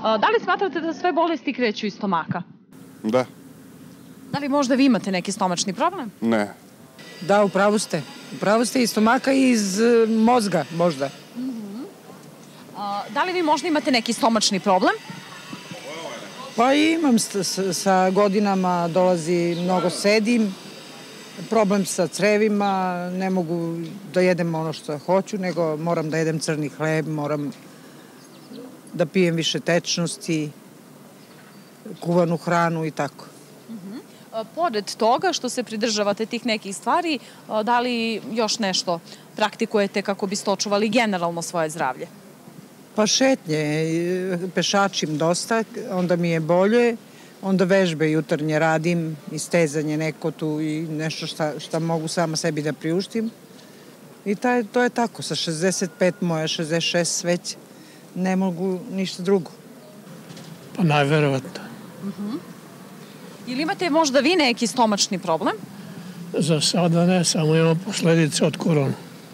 Da li smatrate da sve bolesti kreću iz stomaka? Da. Da li možda vi imate neki stomačni problem? Ne. Da, upravo ste. Upravo ste iz stomaka i iz mozga možda. Da li vi možda imate neki stomačni problem? Pa imam sa godinama, dolazi, mnogo sedim, problem sa crevima, ne mogu da jedem ono što hoću, nego moram da jedem crni hleb, moram da pijem više tečnosti, kuvanu hranu i tako. Pored toga što se pridržavate tih nekih stvari, da li još nešto praktikujete kako biste očuvali generalno svoje zdravlje? Pa šetnje, pešačim dosta, onda mi je bolje, onda vežbe jutarnje radim, istezanje neko tu i nešto šta mogu sama sebi da priuštim. I to je tako, sa 65 moja, 66 već ne mogu ništa drugo. Pa najverovatno. Ili imate možda vi neki stomačni problem? Za sada ne, samo imamo posledice od korona.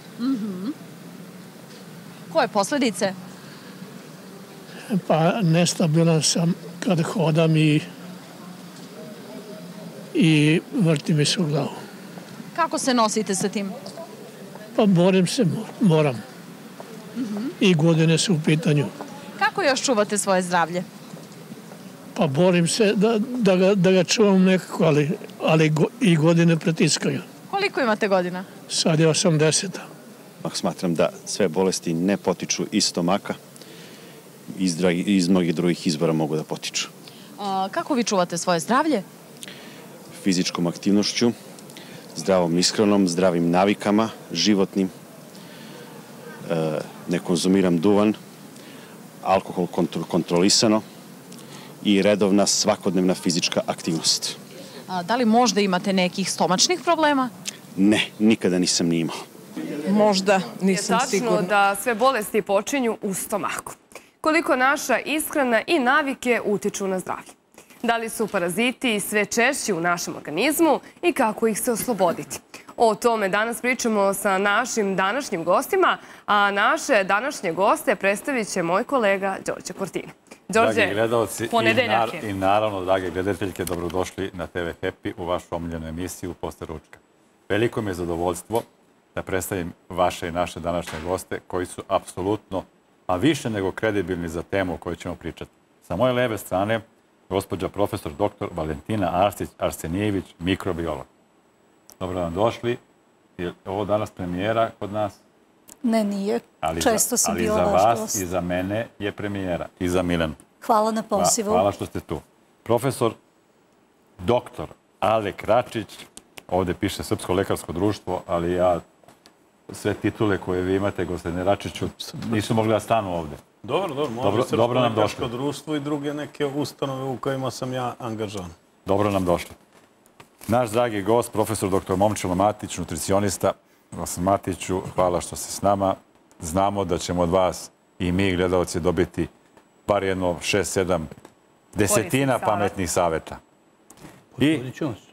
Koje posledice? Pa nestabilan sam kad hodam i vrti mi se u glavu. Kako se nosite sa tim? Pa borim se, moram. I godine su u pitanju. Kako još čuvate svoje zdravlje? Pa borim se da ga čuvam nekako, ali i godine pritiskaju. Koliko imate godina? Sad je 80. Smatram da sve bolesti ne potiču iz stomaka, iz mnogih drugih izvora mogu da potiču. Kako vi čuvate svoje zdravlje? Fizičkom aktivnošću, zdravom ishranom, zdravim navikama, životnim. Ne konzumiram duvan, alkohol kontrolisano i redovna svakodnevna fizička aktivnost. Da li možda imate nekih stomačnih problema? Ne, nikada nisam ni imao. Možda, nisam sigurna. Je tačno da sve bolesti počinju u stomaku. Koliko naša ishrana i navike utiču na zdravlje? Da li su paraziti sve češći u našem organizmu i kako ih se osloboditi? O tome danas pričamo sa našim današnjim gostima, a naše današnje goste predstavit će moj kolega Đorđe Cortina. Dragi gledalci i naravno, drage gledateljke, dobrodošli na TV Happy u vašu omiljenu emisiju Posle ručka. Veliko mi je zadovoljstvo da predstavim vaše i naše današnje goste koji su apsolutno, a više nego kredibilni za temu o kojoj ćemo pričati. Sa moje leve strane, gospođa profesor dr. Valentina Arsenijević, mikrobiolog. Dobro nam došli. Je ovo danas premijera kod nas? Ne, nije. Često sam bila vaš gost. Ali za vas i za mene je premijera. I za Milenu. Hvala na pozivu. Hvala što ste tu. Profesor doktor Alek Račić, ovdje piše Srpsko lekarsko društvo, ali ja sve titule koje vi imate, gospodine Račiću, nisu mogli da stanu ovdje. Dobro, može Srpsko lekarsko društvo i druge neke ustanove u kojima sam ja angažovan. Dobro nam došli. Naš dragi gost, profesor dr. Momčilo Matić, nutricionista. Gospodin Matiću, hvala što ste s nama. Znamo da ćemo od vas i mi, gledalci, dobiti bar jedno 6-7 desetina pametnih savjeta. I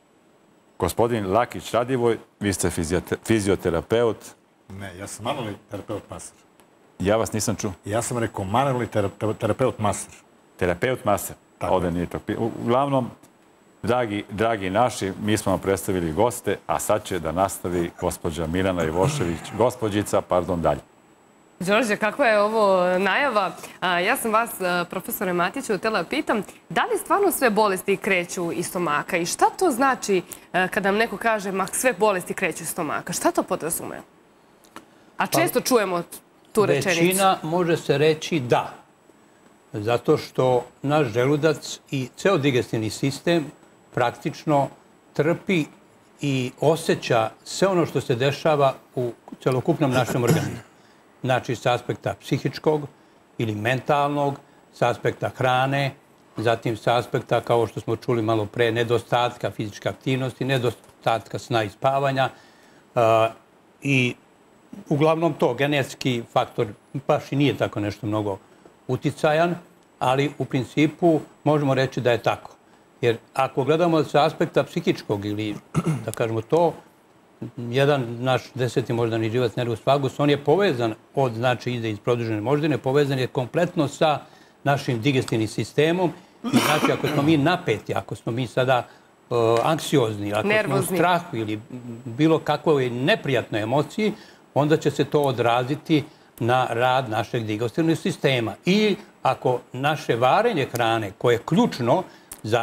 gospodin Lakić Radivoj, vi ste fizioterapeut. Ne, ja sam manualni terapeut master. Ja vas nisam čuo. Ja sam rekao manualni terapeut master. Terapeut master. Ovdje nije to. Uglavnom, dragi naši, mi smo vam predstavili goste, a sad će da nastavi gospođa Milena Ivošević, gospođica, dalje. Đorđe, kakva je ovo najava? Ja sam vas, profesore Matiću, htjela da pitam, da li stvarno sve bolesti kreću iz stomaka i šta to znači kada nam neko kaže sve bolesti kreću iz stomaka? Šta to podrazume? A često čujemo tu rečenicu. Većina može se reći da. Zato što naš želudac i ceo digestivni sistem praktično trpi i osjeća sve ono što se dešava u celokupnom našem organizmu. Znači, s aspekta psihičkog ili mentalnog, s aspekta hrane, zatim s aspekta, kao što smo čuli malo pre, nedostatka fizičke aktivnosti, nedostatka sna i spavanja i uglavnom to, genetski faktor baš i nije tako nešto mnogo uticajan, ali u principu možemo reći da je tako. Jer ako gledamo sa aspekta psihičkog ili, da kažemo to, jedan naš 10. moždani živac nervus vagus, on je povezan od, znači, ide iz produžene moždine, povezan je kompletno sa našim digestivnim sistemom. I znači, ako smo mi napeti, ako smo mi sada anksiozni, ako smo u strahu ili bilo kakvoj neprijatnoj emociji, onda će se to odraziti na rad našeg digestivnog sistema. I ako naše varenje hrane, koje je ključno za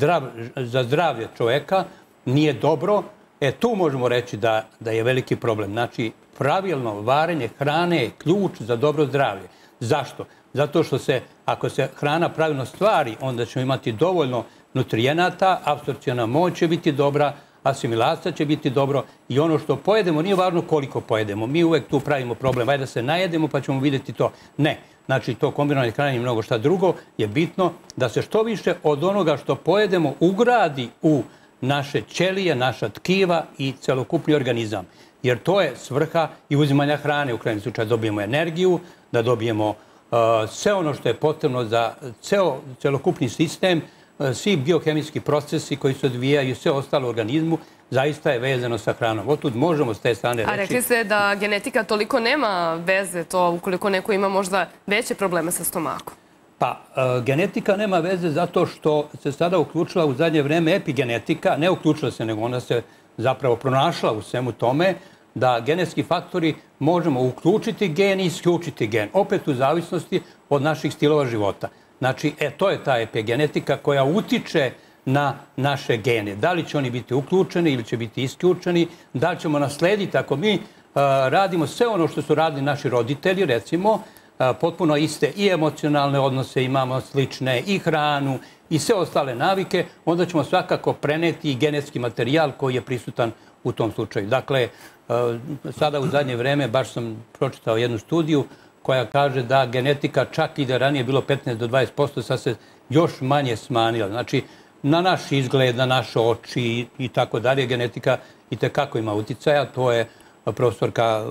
zdravlje čoveka, nije dobro, tu možemo reći da je veliki problem. Znači, pravilno varenje hrane je ključ za dobro zdravlje. Zašto? Zato što ako se hrana pravilno stvari, onda ćemo imati dovoljno nutrijenata, apsorpciona moć će biti dobra, asimilacija će biti dobro i ono što pojedemo, nije važno koliko pojedemo. Mi uvek tu pravimo problem. Ajde da se najedemo pa ćemo vidjeti to. Ne. Znači, to kombinovanje hrane i mnogo šta drugo je bitno da se što više od onoga što pojedemo ugradi u naše ćelije, naša tkiva i celokupni organizam. Jer to je svrha i uzimanja hrane. U krajnjem slučaju dobijemo energiju, da dobijemo sve ono što je potrebno za celokupni sistem, svi biohemijski procesi koji se odvijaju i sve ostalo u organizmu, zaista je vezano sa hranom. Otud možemo s te strane reći... A rekli ste da genetika toliko nema veze, to ukoliko neko ima možda veće probleme sa stomakom? Pa, genetika nema veze zato što se sada uključila u zadnje vreme epigenetika, ne uključila se, nego ona se zapravo pronašla u svemu tome, da genetski faktori možemo uključiti gen i isključiti gen, opet u zavisnosti od naših stilova života. Znači, to je ta epigenetika koja utiče na naše gene. Da li će oni biti uključeni ili će biti isključeni, da li ćemo naslediti. Ako mi radimo sve ono što su radili naši roditelji, recimo, potpuno iste i emocionalne odnose, imamo slične i hranu i sve ostale navike, onda ćemo svakako preneti i genetski materijal koji je prisutan u tom slučaju. Dakle, sada u zadnje vreme baš sam pročitao jednu studiju koja kaže da genetika čak i da ranije bilo 15 do 20%, sad se još manje smanjila. Znači, na naš izgled, na naše oči i tako dalje, genetika i tekako ima uticaja. To je profesorka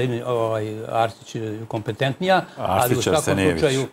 Arsić kompetentnija, ali u svakom slučaju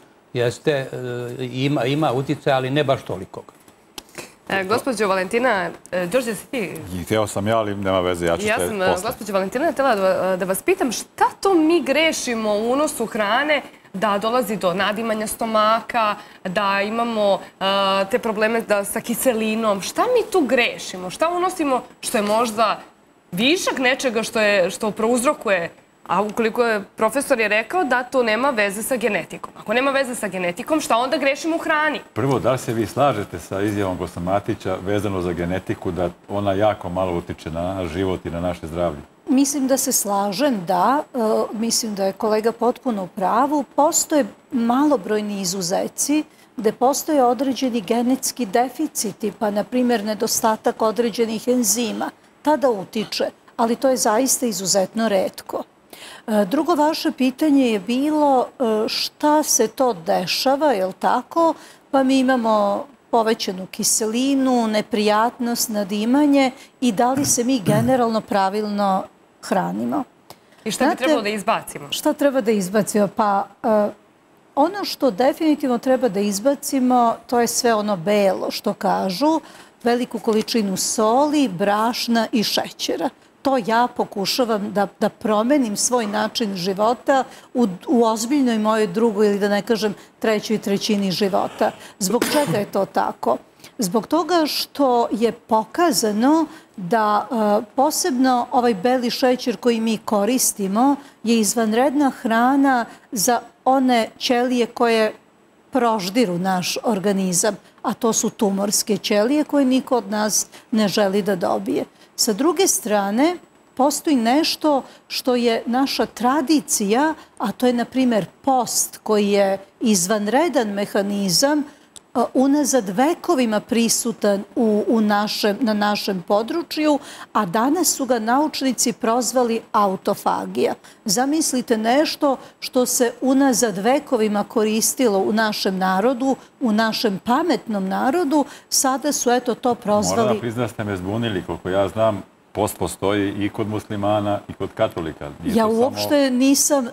ima uticaja, ali ne baš tolikog. Gospođo Valentina, Đorđe, si ti? Htio sam ja, ali nema veze, ja ću se posle. Ja sam, gospođo Valentina, htjela da vas pitam šta to mi grešimo u unosu hrane da dolazi do nadimanja stomaka, da imamo te probleme sa kiselinom. Šta mi tu grešimo? Šta unosimo što je možda višak nečega što prouzrokuje? A ukoliko je profesor je rekao da to nema veze sa genetikom. Ako nema veze sa genetikom, šta onda grešimo u hrani? Prvo, da li se vi slažete sa izjavom gospodina Matića vezano za genetiku, da ona jako malo utiče na naš život i na naše zdravlje? Mislim da se slažem, da. Mislim da je kolega potpuno u pravu. Postoje malobrojni izuzeci gde postoje određeni genetski deficiti, pa na primjer nedostatak određenih enzima. Tada utiče, ali to je zaista izuzetno retko. Drugo vaše pitanje je bilo šta se to dešava, je li tako? Pa mi imamo povećanu kiselinu, neprijatnost, nadimanje i da li se mi generalno pravilno hranimo. I šta bi trebalo da izbacimo? Šta treba da izbacimo? Pa ono što definitivno treba da izbacimo, to je sve ono belo što kažu, veliku količinu soli, brašna i šećera. To ja pokušavam da promenim svoj način života u ozbiljnoj mojoj drugoj ili da ne kažem trećoj trećini života. Zbog čega je to tako? Zbog toga što je pokazano da posebno ovaj beli šećer koji mi koristimo je izvanredna hrana za one ćelije koje proždiru naš organizam, a to su tumorske ćelije koje niko od nas ne želi da dobije. Sa druge strane, postoji nešto što je naša tradicija, a to je, na primjer, post koji je izvanredan mehanizam unazad vekovima prisutan na našem području, a danas su ga naučnici prozvali autofagija. Zamislite nešto što se unazad vekovima koristilo u našem narodu, u našem pametnom narodu, sada su eto to prozvali... Moram da priznam da ste me zbunili, koliko ja znam, post postoji i kod muslimana i kod katolika. Ja uopšte nisam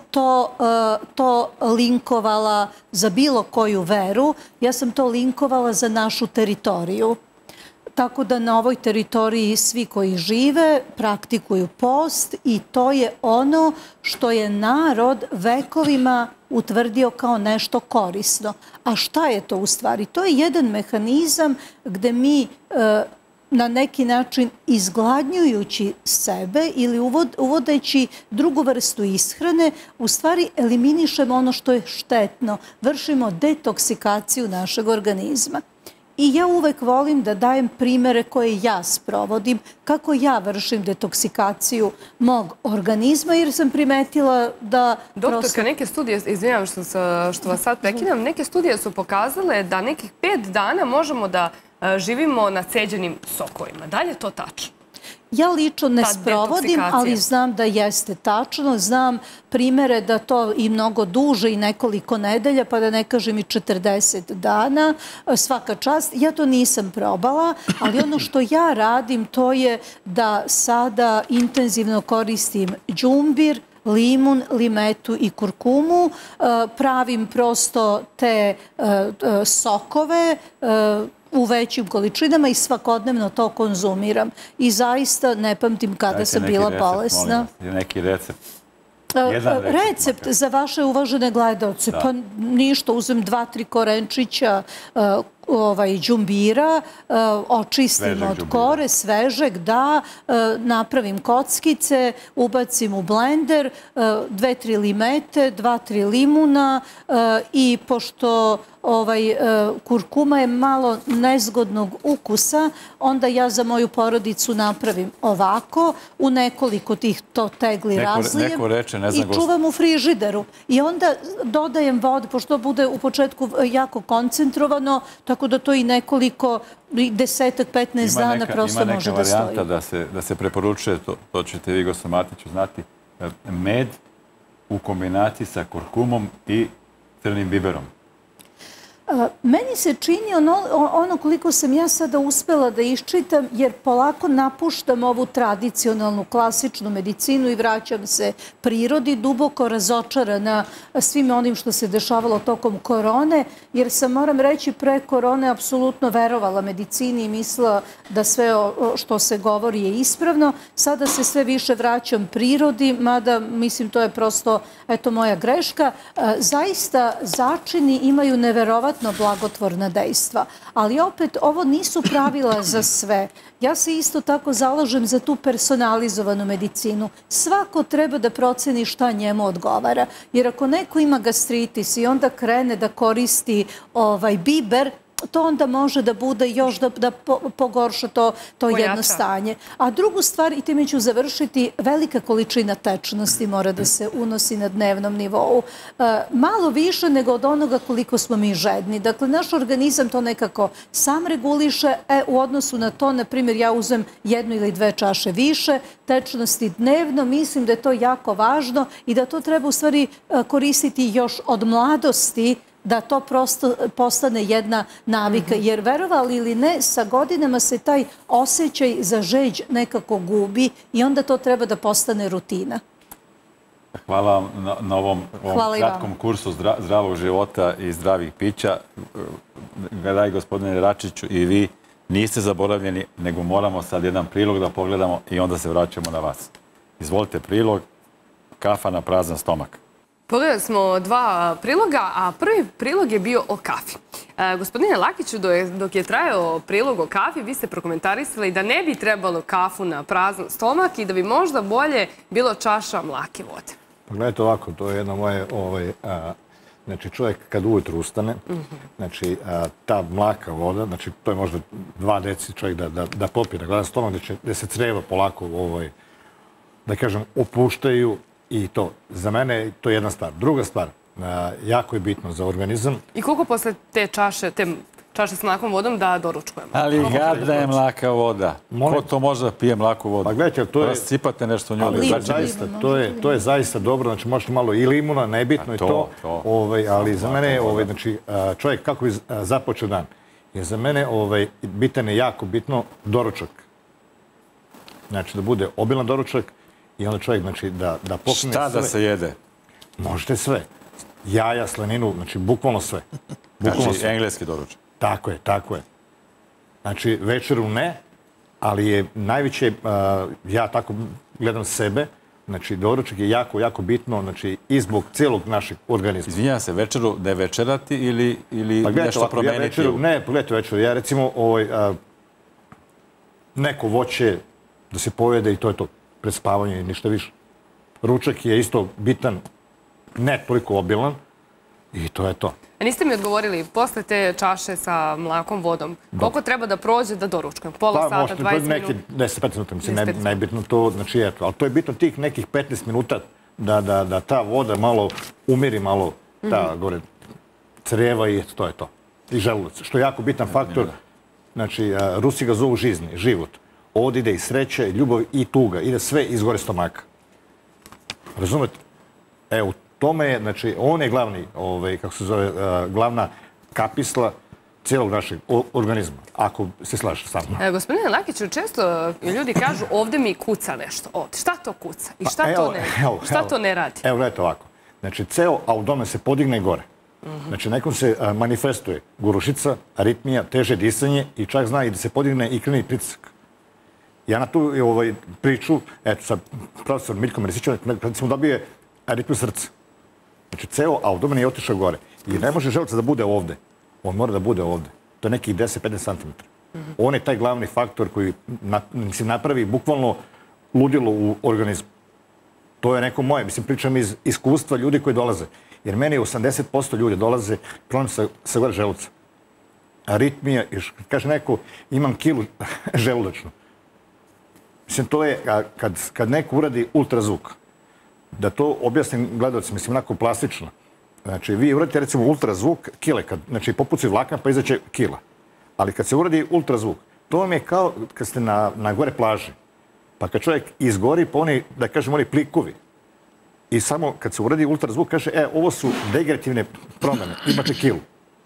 to linkovala za bilo koju veru. Ja sam to linkovala za našu teritoriju. Tako da na ovoj teritoriji svi koji žive praktikuju post i to je ono što je narod vekovima utvrdio kao nešto korisno. A šta je to u stvari? To je jedan mehanizam gde mi na neki način izgladnjujući sebe ili uvodeći drugu vrstu ishrane, u stvari eliminišemo ono što je štetno, vršimo detoksikaciju našeg organizma. I ja uvek volim da dajem primere koje ja sprovodim, kako ja vršim detoksikaciju mog organizma, jer sam primetila da... Doktorka, neke studije, izvinjam što vas sad prekidam, neke studije su pokazale da nekih 5 dana možemo da živimo na ceđenim sokovima. Da li je to tačno? Ja lično ne sprovodim, ali znam da jeste tačno. Znam primere da to i mnogo duže i nekoliko nedelja, pa da ne kažem i 40 dana, svaka čast. Ja to nisam probala, ali ono što ja radim to je da sada intenzivno koristim đumbir, limun, limetu i kurkumu. Pravim prosto te sokove u većim količinama i svakodnevno to konzumiram. I zaista ne pamtim kada sam bila bolesna. Neki recept? Recept za vaše uvažene gledalce? Pa ništa, uzem 2-3 korenčića đumbira, očistim od kore, svežeg, da, napravim kockice, ubacim u blender, 2-3 limete, 2-3 limuna i pošto kurkuma je malo nezgodnog ukusa, onda ja za moju porodicu napravim ovako, u nekoliko tih to tegli razlijem i čuvam u frižideru. I onda dodajem vodu, pošto bude u početku jako koncentrovano, tako da to i nekoliko, 10-15 dana prosto može da stoji. Ima neka varijanta da se preporučuje, to ćete vi, gospodin Matiću, znati, med u kombinaciji sa kurkumom i crnim biberom. Meni se čini ono koliko sam ja sada uspela da iščitam, jer polako napuštam ovu tradicionalnu, klasičnu medicinu i vraćam se prirodi, duboko razočarana svim onim što se dešavalo tokom korone, jer sam, moram reći, pre korone apsolutno verovala medicini i mislila da sve što se govori je ispravno. Sada se sve više vraćam prirodi, mada, mislim, to je prosto, eto, moja greška. Zaista, začini imaju neverovatno blagotvorna dejstva. Ali opet, ovo nisu pravila za sve. Ja se isto tako zalažem za tu personalizovanu medicinu. Svako treba da proceni šta njemu odgovara. Jer ako neko ima gastritis i onda krene da koristi biber, to onda može da bude još da pogorša to jedno stanje. A drugu stvar, i time ću završiti, velika količina tečnosti mora da se unosi na dnevnom nivou. Malo više nego od onoga koliko smo mi žedni. Dakle, naš organizam to nekako sam reguliše. U odnosu na to, na primjer, ja uzem 1 ili 2 čaše više tečnosti dnevno. Mislim da je to jako važno i da to treba u stvari koristiti još od mladosti, da to prosto postane jedna navika. Jer, verovali ili ne, sa godinama se taj osjećaj za žeđ nekako gubi i onda to treba da postane rutina. Hvala vam na ovom kratkom kursu zdravog života i zdravih pića. Gledaj, gospodine Račiću, i vi niste zaboravljeni, nego moramo sad jedan prilog da pogledamo i onda se vraćamo na vas. Izvolite prilog, kafa na prazan stomak. Pogledali smo 2 priloga, a prvi prilog je bio o kafi. Gospodine Lakiću, dok je trajao prilog o kafi, vi ste prokomentarisali da ne bi trebalo kafu na prazan stomak i da bi možda bolje bilo čaša mlake vode. Pa gledajte ovako, to je jedno moje... Znači, čovjek kad ujutru ustane, znači, ta mlaka voda, znači, to je možda 2 deci čovjek da popije na gladan stomak, gdje se creva polako, da kažem, opuštaju. I to, za mene, to je jedna stvar. Druga stvar, jako je bitno za organizam. I koliko posle te čaše s mlakom vodom da doručkujemo? Ali gadna je mlaka voda. Ko to može da pije mlaku vodu? Pa gledajte, to je... Rasipate nešto u njoj. To je zaista dobro, znači možete malo i limuna, nebitno je to. Ali za mene, znači, čovjek kako bi započeo dan, je za mene bitan je jako bitno doručak. Znači, da bude obilan doručak, i onda čovjek, znači, da pokne sve. Šta da se jede? Možete sve. Jaja, slaninu, znači, bukvalno sve. Znači, engleski doručak. Tako je, tako je. Znači, večeru ne, ali je najveće, ja tako gledam sebe, znači, doručak je jako, jako bitno, znači, i zbog cijelog našeg organizma. Izvinjam se, večeru ne večerati ili nešto promeniti? Ne, pogledajte večeru. Ja, recimo, neko voće da se pojede i to je to, pred spavanje i ništa više. Ručak je isto bitan, ne toliko obilan i to je to. A niste mi odgovorili, posle te čaše sa mlakom vodom, koliko treba da prođe da doručkam? Pola sata, 20 minuta? 10-15 minuta, mislim, najbitno to, znači eto, ali to je bitno tih nekih 15 minuta da ta voda malo umiri, malo ta gore creva i to je to. I želudac, što je jako bitan faktor, znači, Rusi ga zovu žizni, život. Ovdje ide i sreće, ljubav i tuga, ide sve iz gore stomaka. Razumete? Evo, tome je, znači, on je glavni, kako se zove, glavna kapisla cijelog našeg organizma, ako se slažete sa mnom. Gospodine Lakiću, često ljudi kažu ovdje mi kuca nešto ovdje. Šta to kuca? I šta to ne radi? Evo, gledajte ovako. Znači, ceo abdomen se podigne gore. Znači, nekom se manifestuje gurušica, aritmija, teže disanje i čak zna i da se podigne i krvni pritisak. Ja na tu priču, eto sad, profesor Miljko Merisićev, recimo dobije aritmiju srca. Znači, ceo abdomen je otišao gore. I ne može želudac da bude ovde. On mora da bude ovde. To je nekih 10-15 cm. On je taj glavni faktor koji napravi bukvalno ludilo u organizmu. To je neko moje. Mislim, pričam iz iskustva ljudi koji dolaze. Jer meni 80% ljudi dolaze problem sa gore želuca. Aritmija, kaže neko, imam kilu želudačnu. Mislim, to je, kad neko uradi ultrazvuk, da to objasnim gledalci, mislim, onako plastično. Znači, vi uradite, recimo, ultrazvuk kile, znači, popuci vlakna pa izaće kila. Ali kad se uradi ultrazvuk, to vam je kao kad ste na gore plaži. Pa kad čovjek izgori, pa oni, da kažem, oni plikovi. I samo kad se uradi ultrazvuk, kaže, ovo su degenerativne promjene, imate kilu.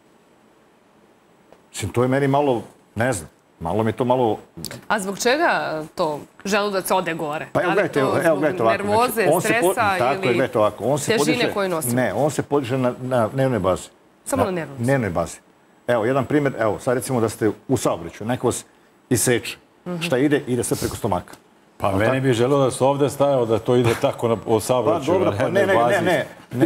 Mislim, to je meni malo, ne znam, malo mi to malo... A zbog čega to želudac ode gore? Pa evo gledajte ovako. Da li to zbog nervoze, stresa ili težine koje nosimo? Ne, on se podiže na dnevnoj bazi. Samo na nervozi? Dnevnoj bazi. Evo, jedan primjer, evo, sad recimo da ste u saobraćaju, neko vas iseče. Šta ide? Ide sve preko stomaka. Pa meni bi želeo da se ovdje stajao da to ide tako u saobraćaju. Pa dobro, pa ne.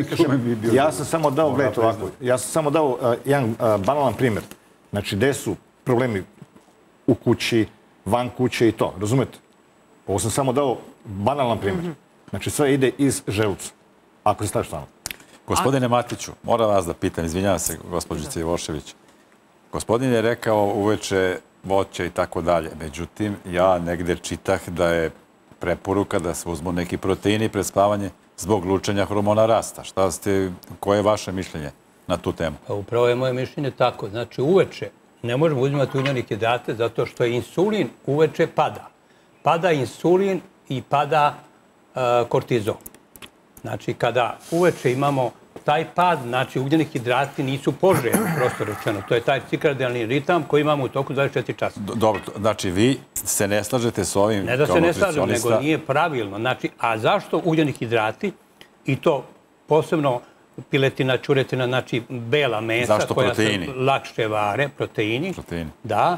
Ja sam samo dao, gledajte ovako, ja sam samo dao jedan banalan primjer. Znači, gde su problemi u kući, van kuće i to, razumete? Ovo sam samo dao banalan primjer. Znači, sve ide iz želuca, ako se staviš tamo. Gospodine Matiću, moram vas da pitam, izvinjavam se, gospođice Ivošević. Gospodin je rekao uveče voće i tako dalje. Međutim, ja negdje čitah da je preporuka da se uzmu neki proteini pred spavanje zbog lučenja hormona rasta. Koje je vaše mišljenje na tu temu? Upravo je moje mišljenje tako. Znači, uveče ne možemo uzimati ugljenih hidrata zato što insulin uveče pada. Pada insulin i pada kortizol. Znači, kada uveče imamo taj pad, znači ugljeni hidrati nisu poželjni, prosto rečeno. To je taj cirkadijalni ritam koji imamo u toku 24 časa. Dobro, znači vi se ne slažete s ovim kao nutricionista? Ne da se ne slažem, nego nije pravilno. Znači, a zašto ugljeni hidrati, i to posebno piletina, čuretina, znači bela mesa koja se lakše vare, proteini, da,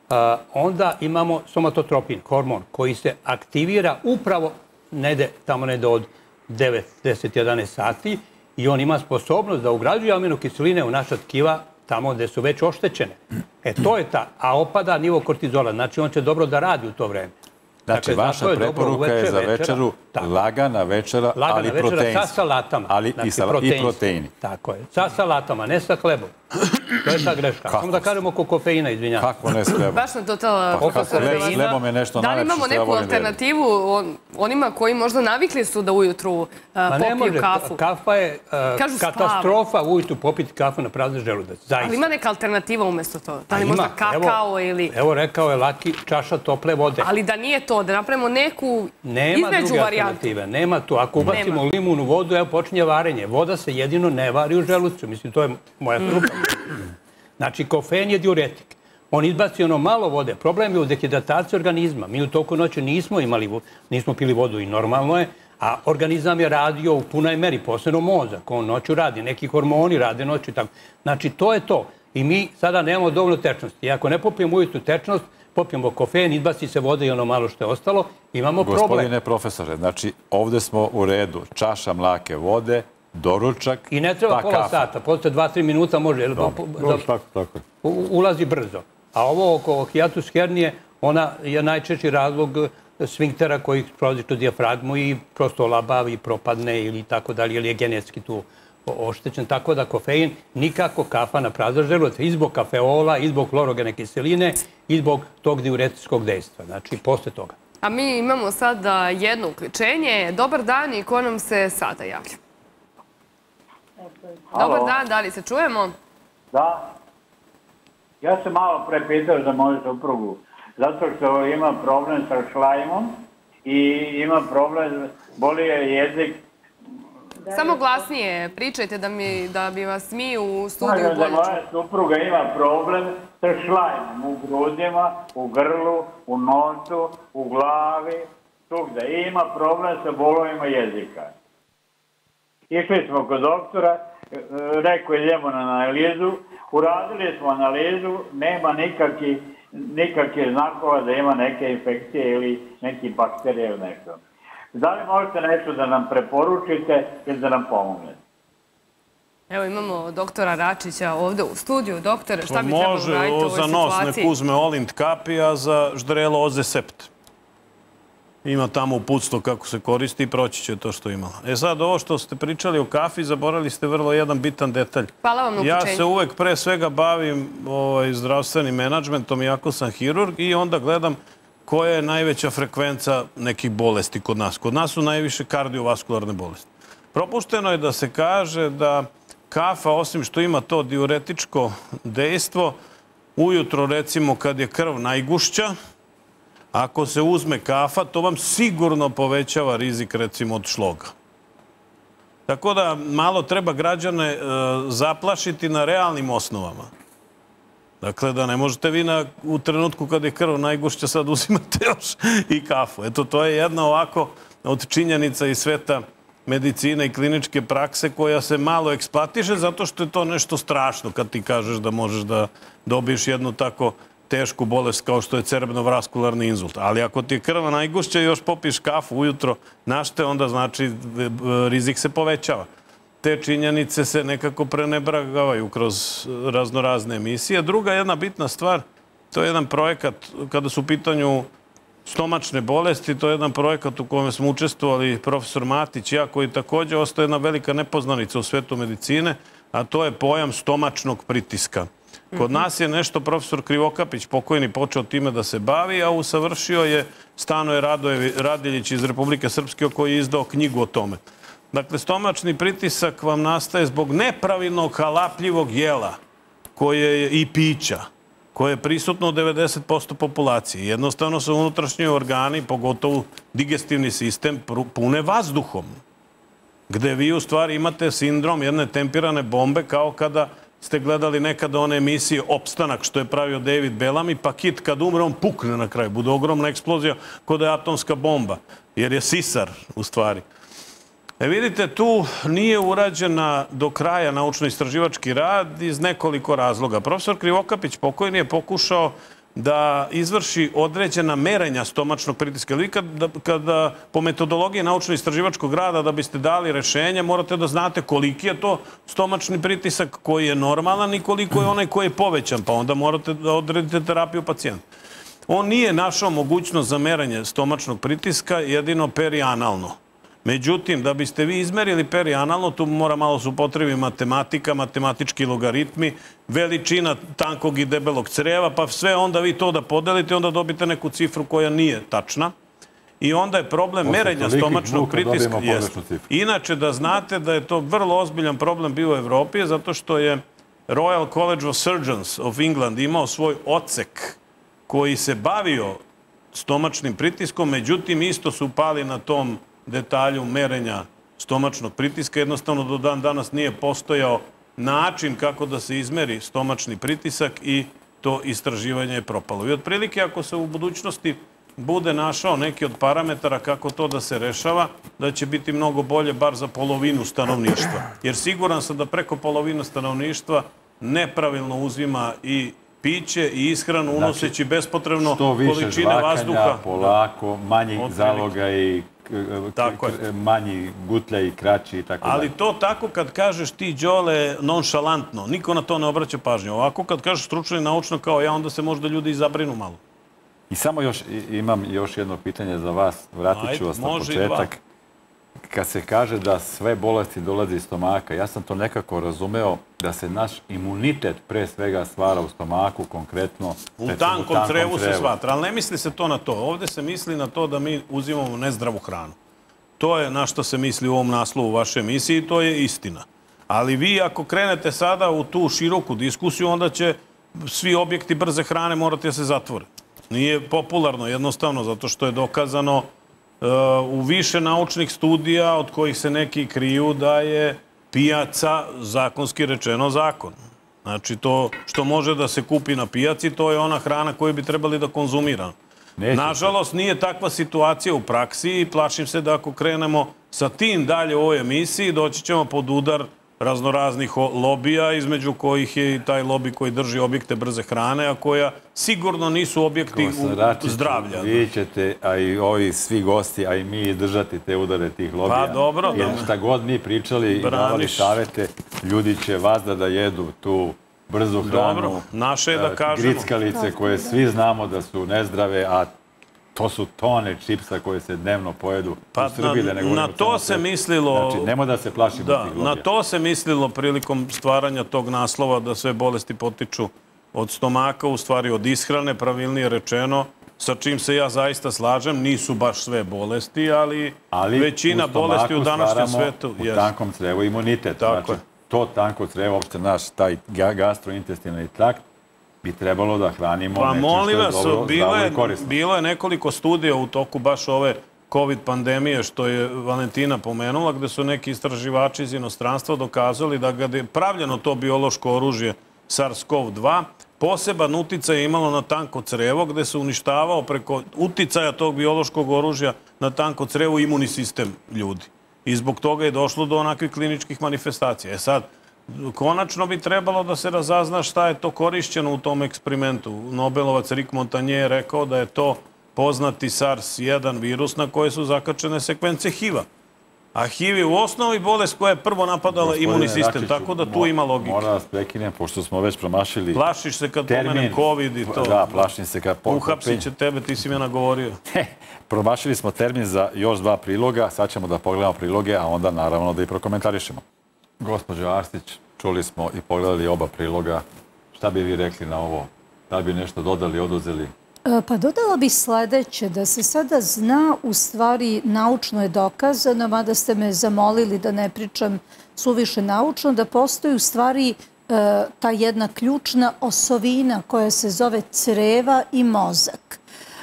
onda imamo somatotropin, hormon, koji se aktivira upravo tamo negde od 9, 10, 11 sati i on ima sposobnost da ugrađuje aminokiseline u naša tkiva tamo gde su već oštećene. To je ta, a opada nivo kortizola, znači on će dobro da radi u to vreme. Znači, vaša preporuka je za večeru lagana večera, ali proteinska. Lagana večera sa salatama. I proteini. Tako je. Sa salatama, ne sa hlebom. To je ta greška. Samo da kažem oko kofeina, izvinjam. Kako ne s hlebom? Baš sam to tela profesor s hlebom je nešto najlepše što ja volim. Da li imamo neku alternativu onima koji možda navikli su da ujutru popiju kafu? Kafa je katastrofa ujutru popiti kafu na prazni želudac. Ali ima neka alternativa umjesto toga? Da li možda kakao ili... Evo rekao je Laki, čaša tople vode. Ali da nije to, da napravimo neku između varijantu. Nema tu. Ako ubacimo limun u vodu, evo počinje varenje. Voda se jedino ne vari u želucu. Mislim, to je moja struka. Znači, kofein je diuretik. On izbaci ono malo vode. Problem je u dehidrataciji organizma. Mi u toku noći nismo pili vodu i normalno je, a organizam je radio u punoj meri, posebno mozak. On noću radi, neki hormoni rade noću. Znači, to je to. I mi sada nemamo dovoljno tečnosti. I ako ne popijemo ujutru tečnost, popijemo kofein, izbaci se voda i ono malo što je ostalo, imamo problem. Gospodine profesore, znači ovdje smo u redu. Čaša mlake vode, doručak, i ne treba pola sata, posle 2-3 minuta može. Ulazi brzo. A ovo oko hijatus hernije, ona je najčešći razlog sfinktera koji prolazi tu dijafragmu i prosto olabavi, propadne ili tako dalje, ili je genetski tu oštećen. Tako da kofein, nikako kafa na prazan želudac. I zbog kafeola, i zbog klorogene kiseline, i zbog tog diuretskog dejstva. Znači, posle toga. A mi imamo sada jedno uključenje. Dobar dan i ko nam se sada javlja? Dobar dan, da li se čujemo? Da. Ja sam malo pre pitao za moju suprugu, zato što ima problem sa šlajmom i ima problem, boli je jezik. Samo glasnije pričajte da bi vas mi u studiju bolje čuli. Moja supruga ima problem sa šlajmom u grudima, u grlu, u nosu, u glavi, svugda. I ima problem sa bolovima jezika. Išli smo kod doktora, rekao idemo na analizu, uradili smo analizu, nema nikakvih znakova da ima neke infekcije ili neki bakterije ili nešto. Da li možete nešto da nam preporučite ili da nam pomognete? Evo imamo doktora Račića ovdje u studiju. Doktore, šta bi trebalo raditi u ovoj situaciji? Može za nos nek uzme Olint kapi, a za ždrelo Ozesept. Ima tamo uputstvo kako se koristi i proći će to što je imala. E sad, ovo što ste pričali o kafi, zaboravili ste vrlo jedan bitan detalj. Hvala vam na uključenju. Ja se uvek pre svega bavim zdravstvenim menadžmentom, iako sam hirurg, i onda gledam koja je najveća frekvenca nekih bolesti kod nas. Kod nas su najviše kardiovaskularne bolesti. Propušteno je da se kaže da kafa, osim što ima to diuretičko dejstvo, ujutro, recimo, kad je krv najgušća, ako se uzme kafa, to vam sigurno povećava rizik, recimo, od šloga. Tako da malo treba građane zaplašiti na realnim osnovama. Dakle, da ne možete vi u trenutku kad je krv najgušća sad uzimate još i kafu. Eto, to je jedna ovako od činjenica iz sveta medicine i kliničke prakse koja se malo eksploatiše zato što je to nešto strašno kad ti kažeš da možeš da dobiješ jednu tako tešku bolest kao što je cerebrovaskularni inzult. Ali ako ti je krva najgušća i još popiješ kafu ujutro, našte, onda znači rizik se povećava. Te činjenice se nekako prenebragavaju kroz raznorazne emisije. Druga jedna bitna stvar, to je jedan projekat kada su u pitanju stomačne bolesti, to je jedan projekat u kojem smo učestvovali profesor Matić i ja, koji također ostaje jedna velika nepoznanica u svetu medicine, a to je pojam stomačnog pritiska. Kod nas je nešto profesor Krivokapić, pokojni, počeo time da se bavi, a usavršio je Stanoje Radiljić iz Republike Srpske, koji je izdao knjigu o tome. Dakle, stomačni pritisak vam nastaje zbog nepravilnog halapljivog jela i pića, koje je prisutno u 90% populacije. Jednostavno su unutrašnji organi, pogotovo digestivni sistem, pune vazduhom, gde vi u stvari imate sindrom jedne tempirane bombe, kao kada ste gledali nekada one emisije Opstanak, što je pravio David Bellamy, pa Kit kad umre, on pukne na kraju. Bude ogromna eksplozija kod je atomska bomba, jer je sisar u stvari. Vidite, tu nije urađena do kraja naučno-istraživački rad iz nekoliko razloga. Profesor Krivokapić pokojni je pokušao da izvrši određena merenja stomačnog pritiska. Vi kada po metodologiji naučno-istraživačkog rada da biste dali rešenje, morate da znate koliki je to stomačni pritisak koji je normalan i koliko je onaj koji je povećan, pa onda morate da odredite terapiju pacijenta. On nije našao mogućnost za merenje stomačnog pritiska, jedino perianalno. Međutim, da biste vi izmerili perianalno, tu mora malo se upotrebi matematika, matematički logaritmi, veličina tankog i debelog creva, pa sve onda vi to da podelite, onda dobite neku cifru koja nije tačna. I onda je problem merenja stomačnog pritiska. Inače, da znate da je to vrlo ozbiljan problem bio u Evropi, zato što je Royal College of Surgeons of England imao svoj odsek koji se bavio stomačnim pritiskom, međutim, isto su pali na tom detalju merenja stomačnog pritiska. Jednostavno, do dan danas nije postojao način kako da se izmeri stomačni pritisak i to istraživanje je propalo. I otprilike, ako se u budućnosti bude našao neki od parametara kako to da se rešava, da će biti mnogo bolje bar za polovinu stanovništva. Jer siguran sam da preko polovine stanovništva nepravilno uzima i piće i ishranu, unoseći bespotrebno što više količine vazduha. žvakanja, polako, manji zaloga i manji gutlja i kraći i tako dalje. Ali to tako kad kažeš ti, Đole, nonšalantno, niko na to ne obraća pažnju. Ovako kad kažeš stručno i naučno kao ja, onda se možda ljudi i zabrinu malo. I samo imam još jedno pitanje za vas, vratit ću vas na početak. Kad se kaže da sve bolesti dolaze iz stomaka, ja sam to nekako razumeo da se naš imunitet pre svega stvara u stomaku, konkretno u tankom crevu se stvara, ali ne misli se to na to. Ovde se misli na to da mi uzimamo nezdravu hranu. To je na što se misli u ovom naslovu u vašoj emisiji i to je istina. Ali vi ako krenete sada u tu široku diskusiju, onda će svi objekti brze hrane morati da se zatvore. Nije popularno jednostavno, zato što je dokazano u više naučnih studija od kojih se neki kriju da je pijaca zakonski rečeno zakon. Znači to što može da se kupi na pijaci, to je ona hrana koju bi trebali da konzumiramo. Nažalost, nije takva situacija u praksi i plašim se da ako krenemo sa tim dalje u ovoj emisiji, doći ćemo pod udar raznoraznih lobija, između kojih je i taj lobi koji drži objekte brze hrane, a koja sigurno nisu objekti zdravlja. Vi ćete, a i ovi svi gosti, a i mi izdržati te udare tih lobija. Pa dobro. Jer šta god mi pričali i davali savete, ljudi će vazda da jedu tu brzu hranu, grickalice koje svi znamo da su nezdrave, a to su tone čipsa koje se dnevno pojedu u Srbiji. Na to se mislilo... Znači, nemoj da se plašimo tih lobija. Na to se mislilo prilikom stvaranja tog naslova da sve bolesti potiču od stomaka, u stvari od ishrane, pravilnije rečeno, sa čim se ja zaista slažem. Nisu baš sve bolesti, ali većina bolesti u današnjem svetu... U tankom crevu imunitet. Znači, to tanko crevo, uopšte naš taj gastrointestinalni trakt, bi trebalo da hranimo nečim što je dobro, zdravo i korisno. Bilo je nekoliko studija u toku baš ove COVID pandemije, što je Valentina pomenula, gde su neki istraživači iz inostranstva dokazali da ga je pravljeno to biološko oružje SARS-CoV-2, poseban uticaj je imalo na tanko crevo, gde se uništavao preko uticaja tog biološkog oružja na tanko crevo imunni sistem ljudi. I zbog toga je došlo do onakvih kliničkih manifestacija. Sad, konačno bi trebalo da se razazna šta je to korišćeno u tom eksperimentu. Nobelovac Rick Montagnier je rekao da je to poznati SARS-1 virus na koje su zakačene sekvence HIV-a. A HIV je u osnovi bolest koja je prvo napadala imunni sistem, tako da tu ima logike. Moram vas prekinem, pošto smo već promašili termin. Plašiš se kad pomenem COVID i to. Da, plašim se kad... Uhapsit će tebe, ti si me nagovorio. Promašili smo termin za još 2 priloga, sad ćemo da pogledamo priloge, a onda naravno da i prokomentarišemo. Gospođo Arsić, čuli smo i pogledali oba priloga. Šta bi vi rekli na ovo? Da li bi nešto dodali, oduzeli? Pa dodala bih sledeće, da se sada zna, u stvari naučno je dokazano, mada ste me zamolili da ne pričam suviše naučno, da postoji u stvari ta jedna ključna osovina koja se zove creva i mozak.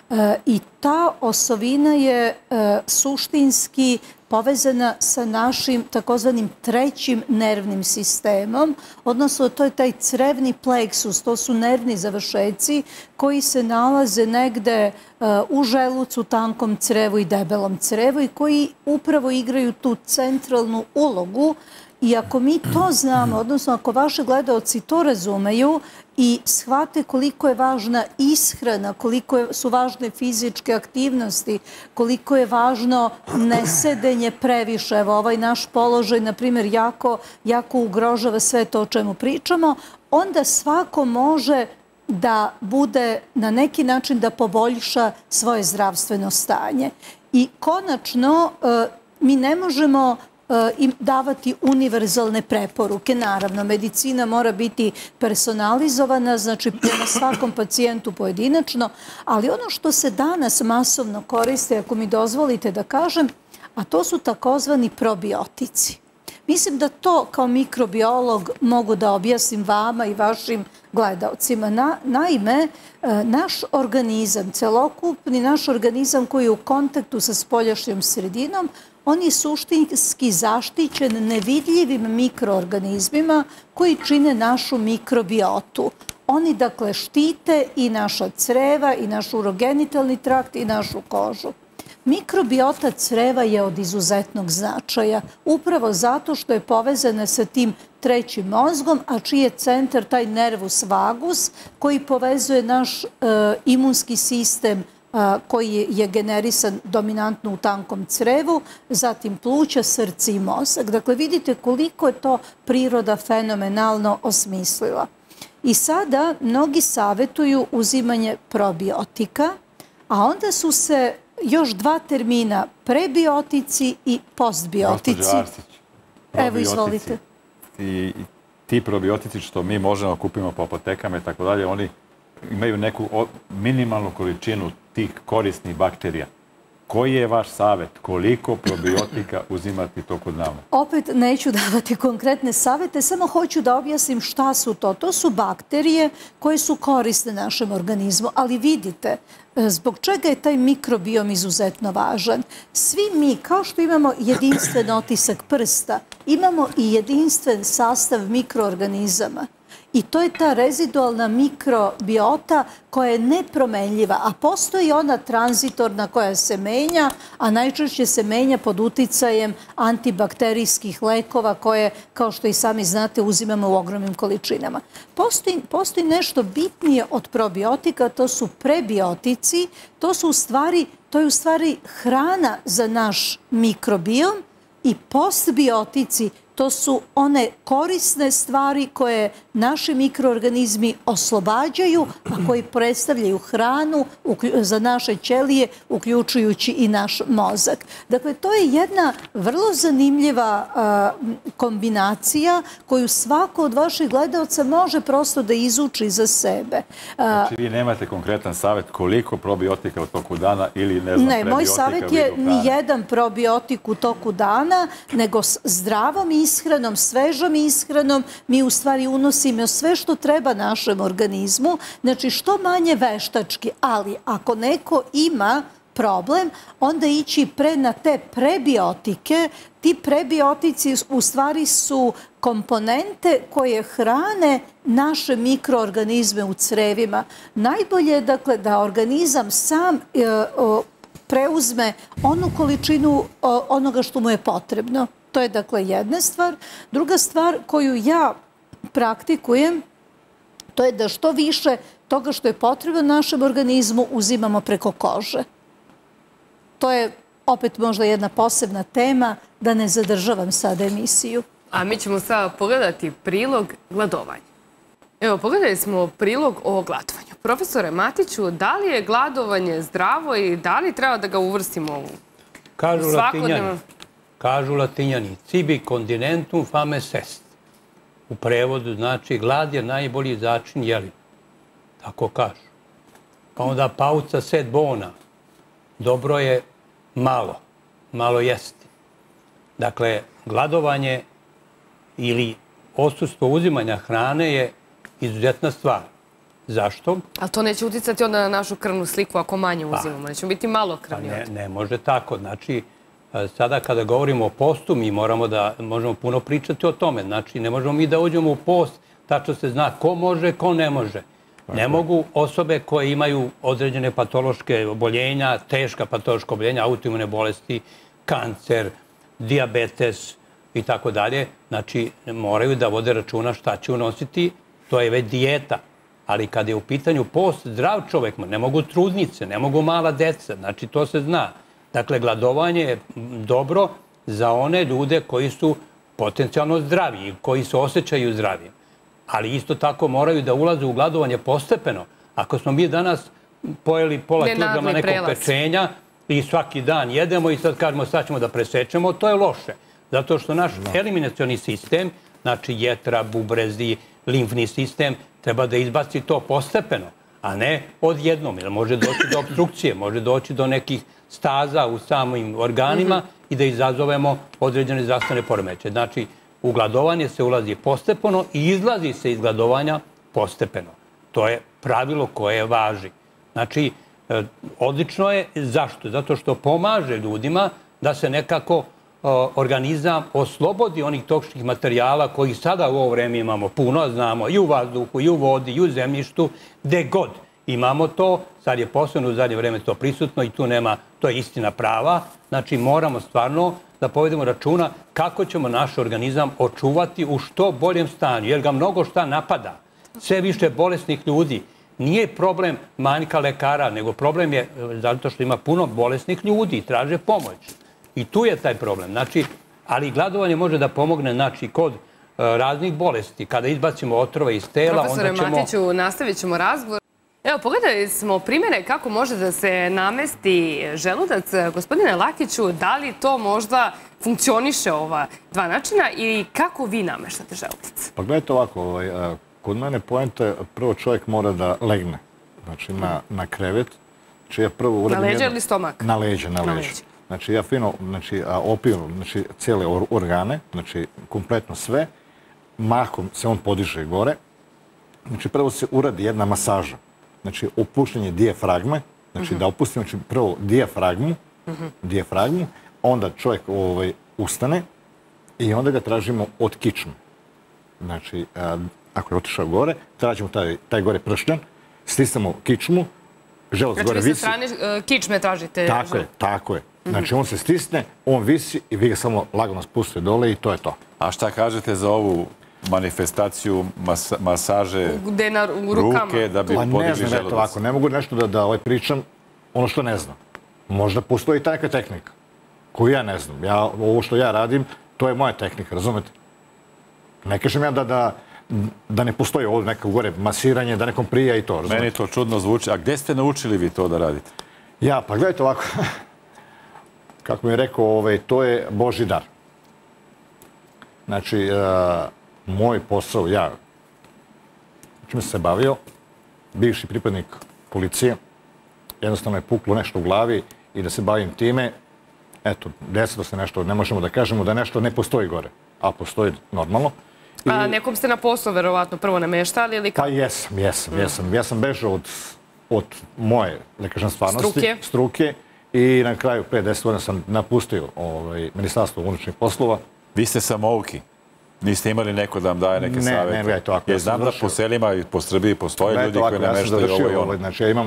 I ta osovina je suštinski povezana sa našim takozvanim trećim nervnim sistemom, odnosno to je taj crevni pleksus, to su nervni završeci koji se nalaze negde u želucu, tankom crevu i debelom crevu i koji upravo igraju tu centralnu ulogu. I ako mi to znamo, odnosno ako vaši gledaoci to razumeju i shvate koliko je važna ishrana, koliko su važne fizičke aktivnosti, koliko je važno nesedenje previše, evo ovaj naš položaj, na primjer, jako ugrožava sve to o čemu pričamo, onda svako može da bude na neki način da poboljša svoje zdravstveno stanje. I konačno, mi ne možemo im davati univerzalne preporuke. Naravno, medicina mora biti personalizovana, znači prema svakom pacijentu pojedinačno, ali ono što se danas masovno koriste, ako mi dozvolite da kažem, a to su takozvani probiotici. Mislim da to kao mikrobiolog mogu da objasnim vama i vašim gledaocima. Naime, naš organizam, celokupni naš organizam koji je u kontaktu sa spoljašnjom sredinom, on je suštinski zaštićen nevidljivim mikroorganizmima koji čine našu mikrobiotu. Oni, dakle, štite i naša creva, i naš urogenitalni trakt, i našu kožu. Mikrobiota creva je od izuzetnog značaja, upravo zato što je povezana sa tim trećim mozgom, a čiji je centar taj nervus vagus koji povezuje naš imunski sistem koji je generisan dominantno u tankom crevu, zatim pluća, srce i mozak. Dakle, vidite koliko je to priroda fenomenalno osmislila. I sada mnogi savjetuju uzimanje probiotika, a onda su se još dva termina, prebiotici i postbiotici. Gospođo Arsić, evo, izvolite. I ti probiotici što mi možemo kupimo po apotekama i tako dalje, oni imaju neku minimalnu količinu tih korisnih bakterija. Koji je vaš savjet? Koliko probiotika uzimati tokodnevno? Opet neću davati konkretne savjete, samo hoću da objasnim šta su to. To su bakterije koje su korisne našem organizmu, ali vidite, zbog čega je taj mikrobiom izuzetno važan. Svi mi, kao što imamo jedinstven otisak prsta, imamo i jedinstven sastav mikroorganizama. I to je ta rezidualna mikrobiota koja je nepromenljiva, a postoji ona tranzitorna koja se menja, a najčešće se menja pod uticajem antibakterijskih lekova koje, kao što i sami znate, uzimamo u ogromnim količinama. Postoji nešto bitnije od probiotika, to su prebiotici, to je u stvari hrana za naš mikrobiom, i postbiotici, to su one korisne stvari koje naši mikroorganizmi oslobađaju, a koji predstavljaju hranu za naše ćelije, uključujući i naš mozak. Dakle, to je jedna vrlo zanimljiva kombinacija koju svako od vaših gledalca može prosto da izuči za sebe. Znači, vi nemate konkretan savjet koliko probiotika u toku dana ili, ne znam, prebiotika? Ne, moj savjet je nijedan probiotik u toku dana, nego zdravom ishranom, svežom ishranom, mi u stvari unosimo sve što treba našem organizmu, znači što manje veštački, ali ako neko ima problem, onda ići na te prebiotike. Ti prebiotici u stvari su komponente koje hrane naše mikroorganizme u crevima. Najbolje je, dakle, da organizam sam preuzme onu količinu onoga što mu je potrebno. To je, dakle, jedna stvar. Druga stvar koju ja praktikujem, to je da što više toga što je potrebno našem organizmu uzimamo preko kože. To je opet možda jedna posebna tema, da ne zadržavam sada emisiju. A mi ćemo sada pogledati prilog gladovanja. Evo, pogledali smo prilog o gladovanju. Profesore Matiću, da li je gladovanje zdravo i da li treba da ga uvrstimo u svakodnevno? Kažu Latinjani, cibi continentum fames est. U prevodu znači glad je najbolji začin jeli. Tako kažu. Pa onda pauca sed bona. Dobro je malo jesti. Dakle, gladovanje ili odsustvo uzimanja hrane je izuzetna stvar. Zašto? A to neće uticati onda na našu krvnu sliku ako manje uzimamo. Nećemo biti malo krvni. Ne može tako. Znači, sada kada govorimo o postu, mi možemo puno pričati o tome. Znači, ne možemo mi da uđemo u post, tačno se zna ko može, ko ne može. Ne mogu osobe koje imaju određene patološke oboljenja, teška patološka oboljenja, autoimune bolesti, kancer, dijabetes i tako dalje. Znači, moraju da vode računa šta će unositi. To je već dijeta. Ali kada je u pitanju post, zdrav čovek, ne mogu trudnice, ne mogu mala deca. Znači, to se zna. Dakle, gladovanje je dobro za one ljude koji su potencijalno zdravi, koji se osjećaju zdravim. Ali isto tako moraju da ulaze u gladovanje postepeno. Ako smo mi danas pojeli pola kilograma nekog pečenja i svaki dan jedemo i sad kažemo sad ćemo da presečemo, to je loše. Zato što naš eliminacioni sistem, znači jetra, bubrezi, limfni sistem, treba da izbaci to postepeno, a ne odjednom. Jer može doći do obstrukcije, može doći do nekih staza u samim organima i da izazovemo određene zdravstvene poremećaje. Znači, u gladovanje se ulazi postepeno i izlazi se iz gladovanja postepeno. To je pravilo koje važi. Znači, odlično je. Zašto? Zato što pomaže ljudima da se nekako organizam oslobodi onih toksičnih materijala koji sada u ovo vreme imamo puno, znamo i u vazduhu, i u vodi, i u zemljištu, gde god. Imamo to, sad je posebno u zadnje vreme to prisutno i tu nema, to je istina prava. Znači moramo stvarno da povedemo računa kako ćemo naš organizam očuvati u što boljem stanju, jer ga mnogo šta napada. Sve više bolesnih ljudi. Nije problem manjka lekara, nego problem je zato što ima puno bolesnih ljudi i traže pomoć. I tu je taj problem. Znači, ali gladovanje može da pomogne, znači, kod raznih bolesti. Kada izbacimo otrove iz tela, onda ćemo... Profesore Matiću, nastavit ćemo razgovor. Evo, pogledali smo primjere kako može da se namesti želudac. Gospodine Lakiću, da li to možda funkcioniše ova dva načina i kako vi nameštate želudac? Pa gledajte ovako, kod mene poenta je prvo čovjek mora da legne, znači na krevet. Znači ja prvo uradim... Na leđa ili stomak? Na leđa, na leđa. Znači ja fino opiram cijele organe, znači kompletno sve. Mahom se on podiže gore. Znači prvo se uradi jedna masaža. Znači opuštenje dijafragme. Znači da opustimo prvo dijafragmu, onda čovjek ustane i onda ga tražimo od kičme. Znači ako je otišao gore, tražimo taj gore pršljan, stisnemo kičmu, želudac gore visi. Znači vi sa strane kičme tražite želudac? Tako je. Znači on se stisne, on visi i vi ga samo lagano spustite dole i to je to. A šta kažete za ovu manifestaciju masaže ruke da bi podigli želudac? Ne znam, ovako, ne mogu nešto da pričam ono što ne znam. Možda postoji ta neka tehnika koju ja ne znam. Ovo što ja radim, to je moja tehnika, razumete? Ne kažem ja da ne postoji ovo neko gore masiranje, da nekom prija i to, razumete? Meni to čudno zvuči. A gdje ste naučili vi to da radite? Ja, pa gledajte ovako. Kako mi je rekao, to je Božji dar. Znači, moj posao, ja čime sam se bavio, bivši pripadnik policije, jednostavno je puklo nešto u glavi i da se bavim time, eto, desilo se nešto, ne možemo da kažemo da nešto ne postoji gore, a postoji normalno. A nekom ste na posao, verovatno, prvo nameštali ili kako? Pa jesam. Ja sam bežao od moje, da kažem, stvarnosti, struke i na kraju 5-10 godina sam napustio Ministarstvo unutrašnjih poslova. Vi ste samouki? Niste imali neko da vam daje neke savjete? Ne, to ako. Jer znam da po selima i po Srbiji postoje ljudi koji nameštaju ovo i ono. Znači, ja imam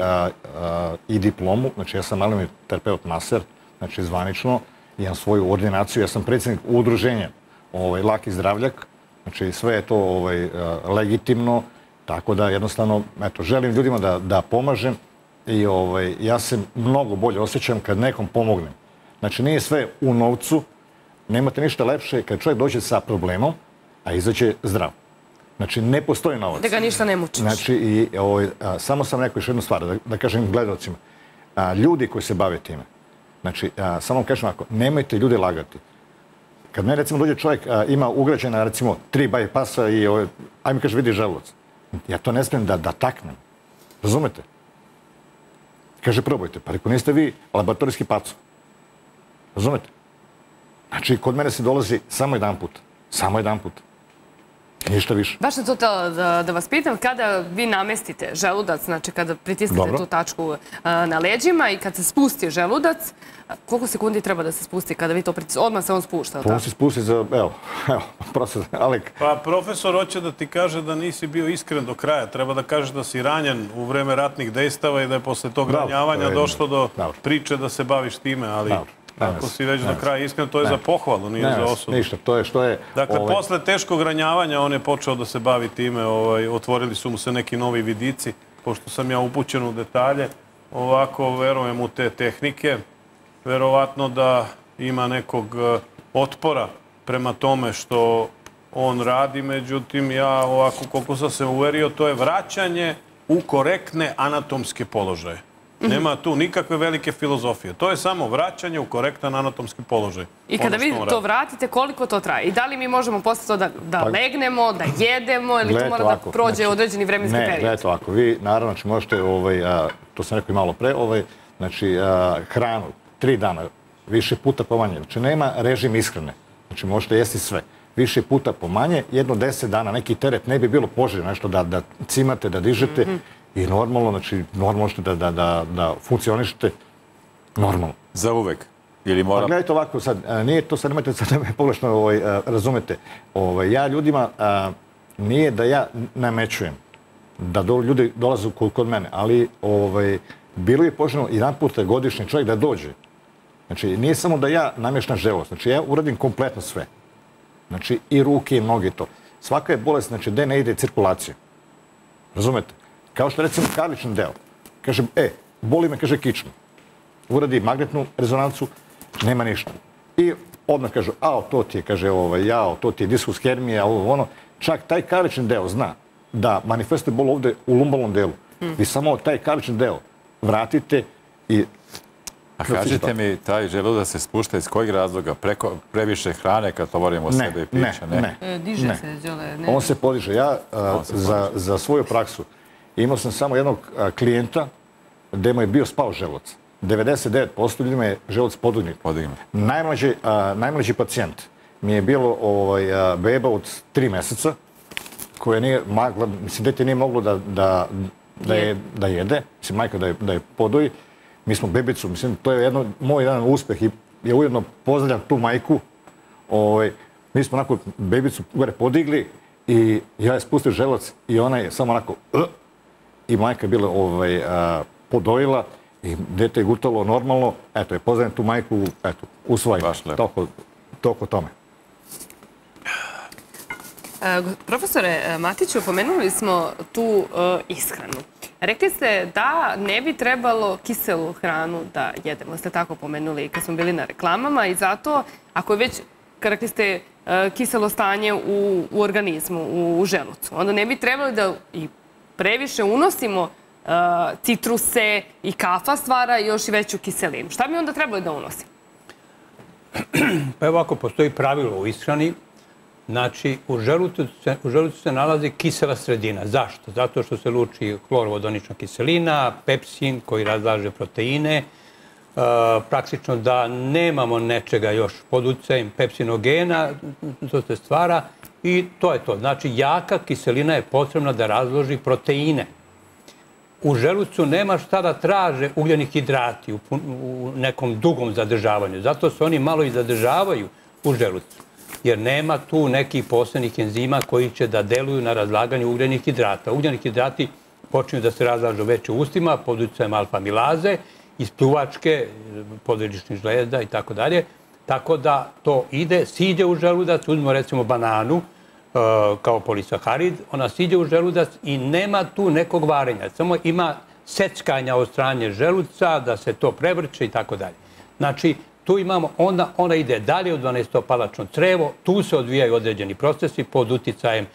i diplomu, znači ja sam malim terapeut maser, znači zvanično, imam svoju ordinaciju, ja sam predsjednik udruženja Laki zdravljak, znači sve je to legitimno, tako da jednostavno, eto, želim ljudima da pomažem i ja se mnogo bolje osjećam kad nekom pomognem. Znači, nije sve u novcu, nemate ništa lepše kad čovjek dođe sa problemom, a izađe zdrav. Znači, ne postoji novac. Da ga ništa ne mučiš. Znači, samo sam rekao još jednu stvar, da kažem gledalcima. Ljudi koji se bave time, znači, samo vam kažem ovako, nemojte ljude lagati. Kad meni, recimo, dođe čovjek, ima ugrađena, recimo, 3 bypassa i, ajme kaže, vidi želudac. Ja to ne smijem da taknem. Razumete? Kaže, probajte. Pa reko, niste vi laboratorijski paco. Razumete? Znači, kod mene se dolazi samo jedan put. Samo jedan put. Ništa više. Baš sam to htjela da vas pitam, kada vi namestite želudac, znači kada pritisnete tu tačku na leđima i kad se spusti želudac, koliko sekundi treba da se spusti kada vi to pritisnete? Odmah se on spušta, to on se spusti za, evo, prosto, Alek. Pa profesor hoće da ti kaže da nisi bio iskren do kraja. Treba da kažeš da si ranjen u vreme ratnih dejstava i da je posle tog ranjavanja došlo do priče da se baviš time, ali... Ako si već do kraja iskren, to je za pohvalu, nije za osudu. Ništa, to je što je... Dakle, posle teškog ranjavanja on je počeo da se bavi time, otvorili su mu se neki novi vidici, pošto sam ja upućen u detalje, ovako verujem u te tehnike, verovatno da ima nekog otpora prema tome što on radi, međutim, ja ovako koliko sam se uverio, to je vraćanje u korektne anatomske položaje. Nema tu nikakve velike filozofije. To je samo vraćanje u korektan anatomski položaj. I kada vi to vratite, koliko to traje? I da li mi možemo posle to da legnemo, da jedemo, ili to mora da prođe određeni vremenski period? Ne, gledajte ovako. Vi, naravno, možete, to sam rekao i malo pre, znači, hranu 3 dana, više puta po manje. Znači, nema režim ishrane. Znači, možete jesti sve. Više puta po manje, 10 dana, neki teret ne bi bilo poželjno, nešto da cimate, da dižete. I normalno, znači, normalno što da funkcionišete normalno. Za uvek? Ili mora... Pa gledajte ovako, sad, nije to, sad nemojte sad me pogrešno razumete. Ja ljudima, nije da ja namećujem. da ljudi dolaze kod mene, ali bilo je poželjno jedan puta godišnji čovjek da dođe. Znači, nije samo da ja namještam želudac, znači ja uradim kompletno sve. Znači, i ruke i noge to. Svaka je bolest, znači, gde ne ide cirkulacija. Razumete? Kao što recimo karlični deo. Kaže, boli me, kaže, kičma. Uradi magnetnu rezonancu, nema ništa. I odmah kaže, to ti je, kaže, to ti je diskus hermija, ono. Čak taj karlični deo zna da manifestuje bol ovde u lumbalnom delu. Vi samo taj karlični deo vratite i... A kažite mi, taj želudac se spušta iz kojeg razloga? Previše hrane kad tovorimo sebe i pića? Ne. Diže se, Đole? On se podiže. Ja za svoju praksu imao sam samo jednog klijenta gde mu je bio spao želudac. 99% ljudima je želudac podignut. Najmlađi pacijent mi je bilo beba od 3 meseca koja nije magla, mislim, dete nije moglo da jede, mislim, majka da je podoji. Mi smo bebicu, mislim, to je moj jedan uspeh i ja ujedno pozdravljam tu majku. Mi smo onako bebicu gore podigli i ja je spustio želudac i ona je samo onako i majka je bila podojila i dete je gutalo normalno. Eto, je pozdravljam tu majku, eto, usvojim. Toliko tome. Profesore Matiću, pomenuli smo tu ishranu. Rekli ste da ne bi trebalo kiselu hranu da jedemo. Ste tako pomenuli kad smo bili na reklamama i zato, ako je već, rekli ste, kiselo stanje u organizmu, u želucu, onda ne bi trebali da i previše unosimo citruse i kafa stvara još i veću kiselinu. Šta bi onda trebali da unosimo? Pa evo, ako postoji pravilo u ishrani, znači, u želucu se nalazi kisela sredina. Zašto? Zato što se luči hlorovodonična kiselina, pepsin koji razlaže proteine, praktično da nemamo nečega još pod utjecajem pepsinogena, to se stvara i to je to. Znači, jaka kiselina je potrebna da razloži proteine. U želucu nema šta da traže ugljeni hidrati u nekom dugom zadržavanju. Zato se oni malo i zadržavaju u želucu. Jer nema tu nekih posebnih enzima koji će da deluju na razlaganju ugljenih hidrata. Ugljeni hidrati počinju da se razlažu već u ustima pod utjecajem alfa-milaze, iz pljuvačke, podredičnih žlezda i tako dalje. Tako da to siđe u želudac, uzmemo recimo bananu kao polisaharid, ona siđe u želudac i nema tu nekog varenja. Samo ima seckanja od strane želuca, da se to prevrće i tako dalje. Znači, tu imamo, ona ide dalje u 12-palačno crevo, tu se odvijaju određeni procesi pod uticajem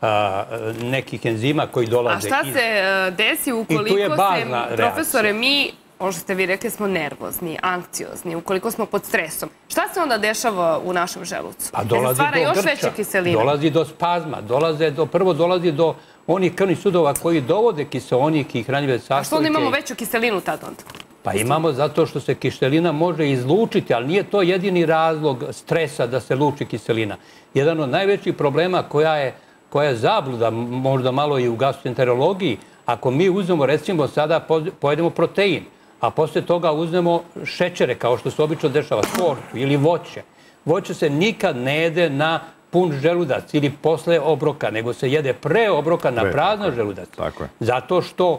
nekih enzima koji dolaze iz... A šta se desi ukoliko se, profesore, mi, ono što ste vi rekli, smo nervozni, ankciozni, ukoliko smo pod stresom? Šta se onda dešava u našem želucu? Pa dolazi do grča, dolazi do spazma, prvo dolazi do onih krvnih sudova koji dovode kiseonik i hranjive sastojke. A što onda imamo veću kiselinu tad onda? Pa imamo zato što se kiselina može izlučiti, ali nije to jedini razlog stresa da se luči kiselina. Jedan od najvećih problema koja je zabluda, možda malo i u gastroenterologiji, ako mi uzmemo, recimo, sada pojedemo protein, a poslije toga uzmemo šećere, kao što se obično dešava, tortu ili voće. Voće se nikad ne jede na pun želudac ili posle obroka, nego se jede pre obroka na prazno želudac. Zato što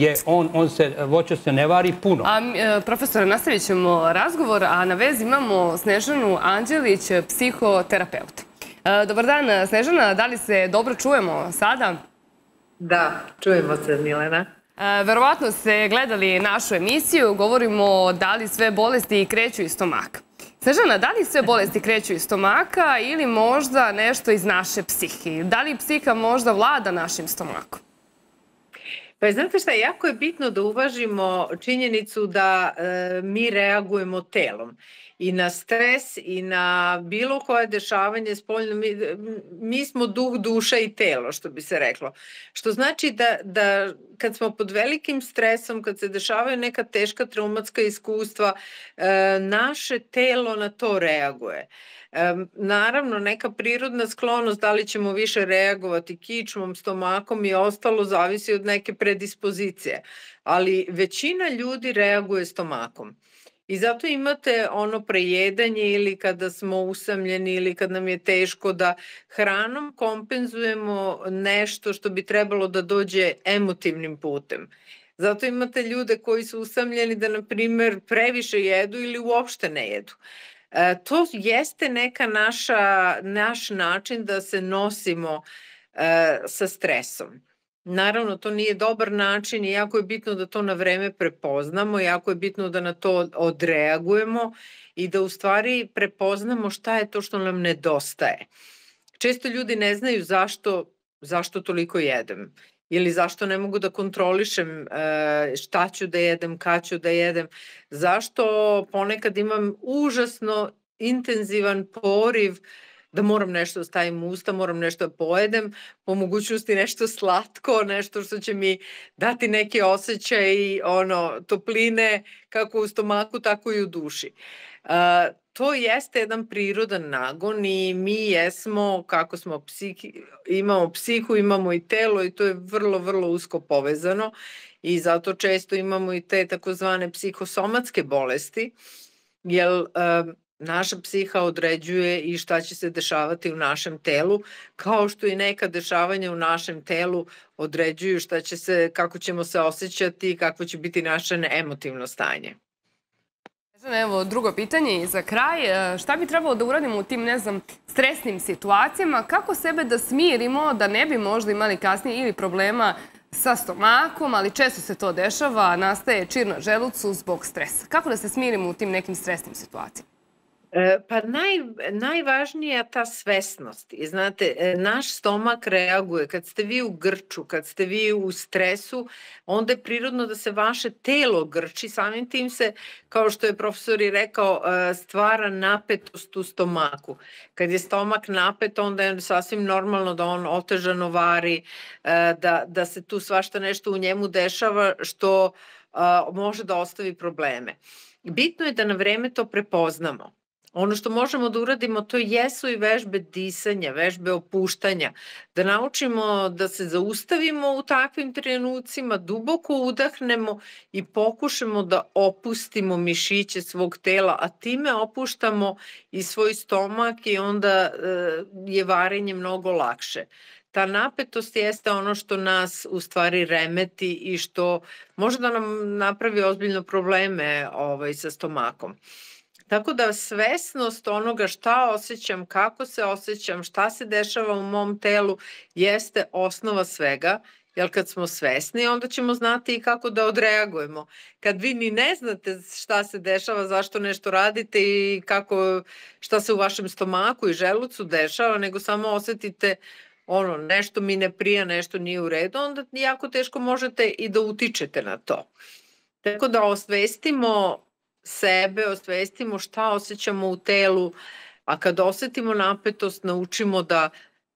voće se ne vari puno. Profesore, nastavit ćemo razgovor, a na vezi imamo Snežanu Anđelić, psihoterapeut. Dobar dan, Snežana, da li se dobro čujemo sada? Da, čujemo se, Milena. Verovatno ste gledali našu emisiju, govorimo da li sve bolesti kreću iz stomaka. Snežana, da li sve bolesti kreću iz stomaka ili možda nešto iz naše psihe? Da li psiha možda vlada našim stomakom? Pa znate šta, jako je bitno da uvažimo činjenicu da mi reagujemo telom. I na stres i na bilo koje dešavanje spoljno, mi smo duh, duša i telo, što bi se reklo. Što znači da kad smo pod velikim stresom, kad se dešavaju neka teška traumatska iskustva, naše telo na to reaguje. Naravno, neka prirodna sklonost, da li ćemo više reagovati kičmom, stomakom i ostalo, zavisi od neke predispozicije. Ali većina ljudi reaguje stomakom. I zato imate ono prejedanje ili kada smo usamljeni ili kad nam je teško da hranom kompenzujemo nešto što bi trebalo da dođe emotivnim putem. Zato imate ljude koji su usamljeni da, na primer, previše jedu ili uopšte ne jedu. To jeste neka naš način da se nosimo sa stresom. Naravno, to nije dobar način i jako je bitno da to na vreme prepoznamo, jako je bitno da na to odreagujemo i da u stvari prepoznamo šta je to što nam nedostaje. Često ljudi ne znaju zašto toliko jedem ili zašto ne mogu da kontrolišem šta ću da jedem, kad ću da jedem, zašto ponekad imam užasno intenzivan poriv da moram nešto da stavim u usta, moram nešto da pojedem, po mogućnosti nešto slatko, nešto što će mi dati neke osjećaje topline kako u stomaku, tako i u duši. To jeste jedan prirodan nagon i mi jesmo, kako smo imamo psihu, imamo i telo i to je vrlo, vrlo usko povezano i zato često imamo i te takozvane psihosomatske bolesti, jer naša psiha određuje i šta će se dešavati u našem telu, kao što i neka dešavanja u našem telu određuju kako ćemo se osjećati i kako će biti naše emotivno stanje. Evo, drugo pitanje i za kraj. Šta bi trebalo da uradimo u tim, stresnim situacijama? Kako sebe da smirimo, da ne bi možda imali kasnije ili problema sa stomakom, ali često se to dešava, nastaje čir na želucu zbog stresa. Kako da se smirimo u tim nekim stresnim situacijama? Pa najvažnija je ta svesnost. I znate, naš stomak reaguje. Kad ste vi u grču, kad ste vi u stresu, onda je prirodno da se vaše telo grči. Samim tim se, kao što je profesor i rekao, stvara napetost u stomaku. Kad je stomak napet, onda je sasvim normalno da on otežano vari, da se tu svašta nešto u njemu dešava što može da ostavi probleme. Bitno je da na vreme to prepoznamo. Ono što možemo da uradimo, to jesu i vežbe disanja, vežbe opuštanja, da naučimo da se zaustavimo u takvim trenucima, duboko udahnemo i pokušamo da opustimo mišiće svog tela, a time opuštamo i svoj stomak i onda je varenje mnogo lakše. Ta napetost jeste ono što nas u stvari remeti i što može da nam napravi ozbiljno probleme sa stomakom. Tako da svesnost onoga šta osjećam, kako se osjećam, šta se dešava u mom telu jeste osnova svega, jer kad smo svesni onda ćemo znati i kako da odreagujemo. Kad vi ni ne znate šta se dešava, zašto nešto radite i šta se u vašem stomaku i želucu dešava, nego samo osetite nešto mi ne prija, nešto nije u redu, onda jako teško možete i da utičete na to. Tako da osvestimo sebe, osvestimo šta osjećamo u telu, a kad osetimo napetost, naučimo da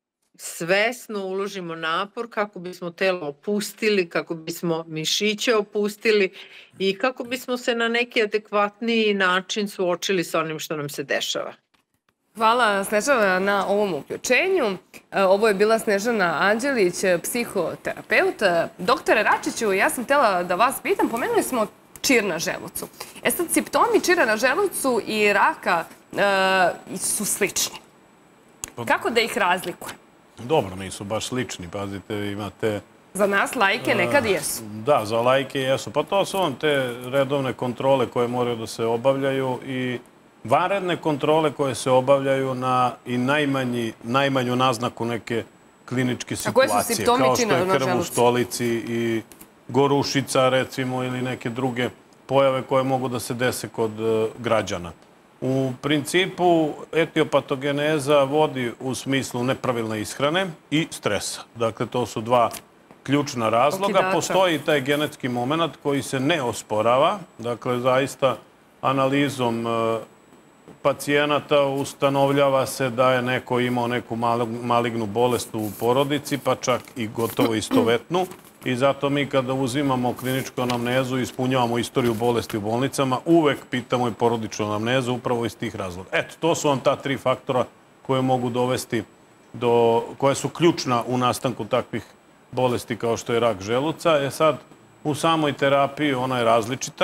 svesno uložimo napor kako bismo telo opustili, kako bismo mišiće opustili i kako bismo se na neki adekvatniji način suočili sa onim što nam se dešava. Hvala Snežana na ovom uključenju. Ovo je bila Snežana Anđelić, psihoterapeut. Doktore Račiću, ja sam htjela da vas pitam, pomenuli smo čir na želucu. Sad, simptomi čira na želucu i raka su slični. Kako da ih razlikujemo? Dobro, nisu baš slični, pazite, imate... Za nas lajke nekad jesu. Da, za lajke jesu. Pa to su te redovne kontrole koje moraju da se obavljaju i vanredne kontrole koje se obavljaju na i najmanju naznaku neke kliničke situacije. A koje su simptomi čira na želucu? Kao što je krv u stolici i gorušica, recimo, ili neke druge pojave koje mogu da se dese kod građana. U principu, etiopatogeneza vodi u smislu nepravilne ishrane i stresa. Dakle, to su dva ključna razloga. Postoji taj genetski moment koji se ne osporava. Dakle, zaista analizom pacijenata ustanovljava se da je neko imao neku malignu bolest u porodici, pa čak i gotovo istovetnu. I zato mi kada uzimamo kliničku anamnezu i ispunjavamo istoriju bolesti u bolnicama, uvek pitamo i porodičnu anamnezu upravo iz tih razloga. Eto, to su vam ta 3 faktora koje mogu dovesti koje su ključna u nastanku takvih bolesti kao što je rak želuca. Sad, u samoj terapiji ona je različita.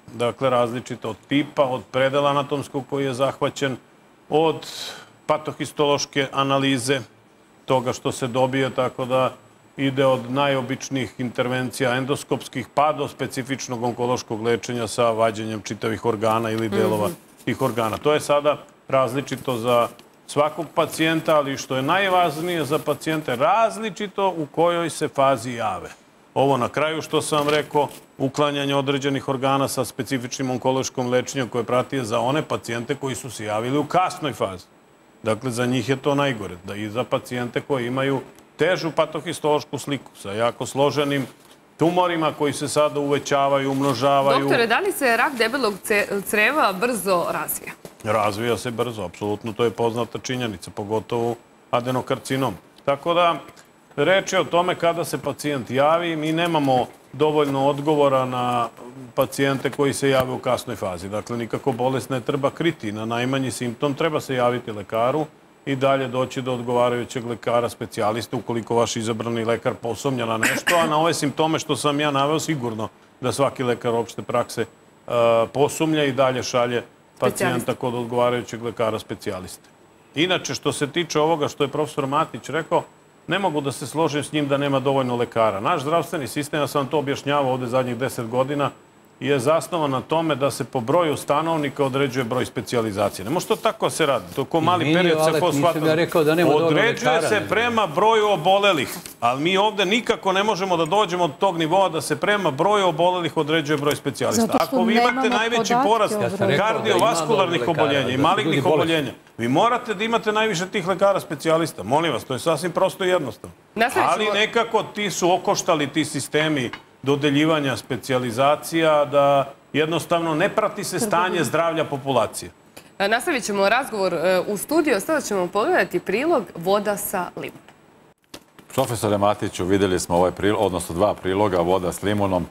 Dakle, različito od tipa, od predela anatomskog koji je zahvaćen, od patohistološke analize toga što se dobije, tako da ide od najobičnijih intervencija endoskopskih pa do specifičnog onkološkog lečenja sa vađenjem čitavih organa ili delova tih organa. To je sada različito za svakog pacijenta, ali što je najvažnije za pacijente, različito u kojoj se fazi jave. Ovo na kraju što sam vam rekao, uklanjanje određenih organa sa specifičnim onkološkom lečenjem koje prati je za one pacijente koji su se javili u kasnoj fazi. Dakle, za njih je to najgore. Da i za pacijente koji imaju težu patohistološku sliku sa jako složenim tumorima koji se sada uvećavaju, umnožavaju. Doktore, da li se rak debelog creva brzo razvija? Razvija se brzo, apsolutno. To je poznata činjenica, pogotovo adenokarcinom. Tako da, reč je o tome kada se pacijent javi. Mi nemamo dovoljno odgovora na pacijente koji se jave u kasnoj fazi. Dakle, nikako bolest ne treba kriti. Na najmanji simptom treba se javiti lekaru i dalje doći do odgovarajućeg lekara specijalista ukoliko vaš izabrani lekar posumnja na nešto, a na ove simptome što sam ja naveo sigurno da svaki lekar opšte prakse posumnja i dalje šalje pacijenta kod odgovarajućeg lekara specijaliste. Inače, što se tiče ovoga što je profesor Matić rekao, ne mogu da se složim s njim da nema dovoljno lekara. Naš zdravstveni sistem, ja sam vam to objašnjavao ovde zadnjih 10 godina, je zasnovan na tome da se po broju stanovnika određuje broj specijalizacije. Ne može to tako se radi. To ko mali period se posvata. Određuje se prema broju obolelih. Ali mi ovde nikako ne možemo da dođemo od tog nivoa da se prema broju obolelih određuje broj specijalista. Ako vi imate najveći porast kardiovaskularnih oboljenja i malignih oboljenja, vi morate da imate najviše tih lekara specijalista. Molim vas, to je sasvim prosto i jednostavno. Ali nekako ti su okoštali ti sistemi dodeljivanja specijalizacija, da jednostavno ne prati se stanje zdravlja populacije. Nastavit ćemo razgovor u studiju, sada ćemo pogledati prilog Voda sa limunom. Profesore Matiću, videli smo ovaj prilog, odnosno 2 priloga, Voda s limunom.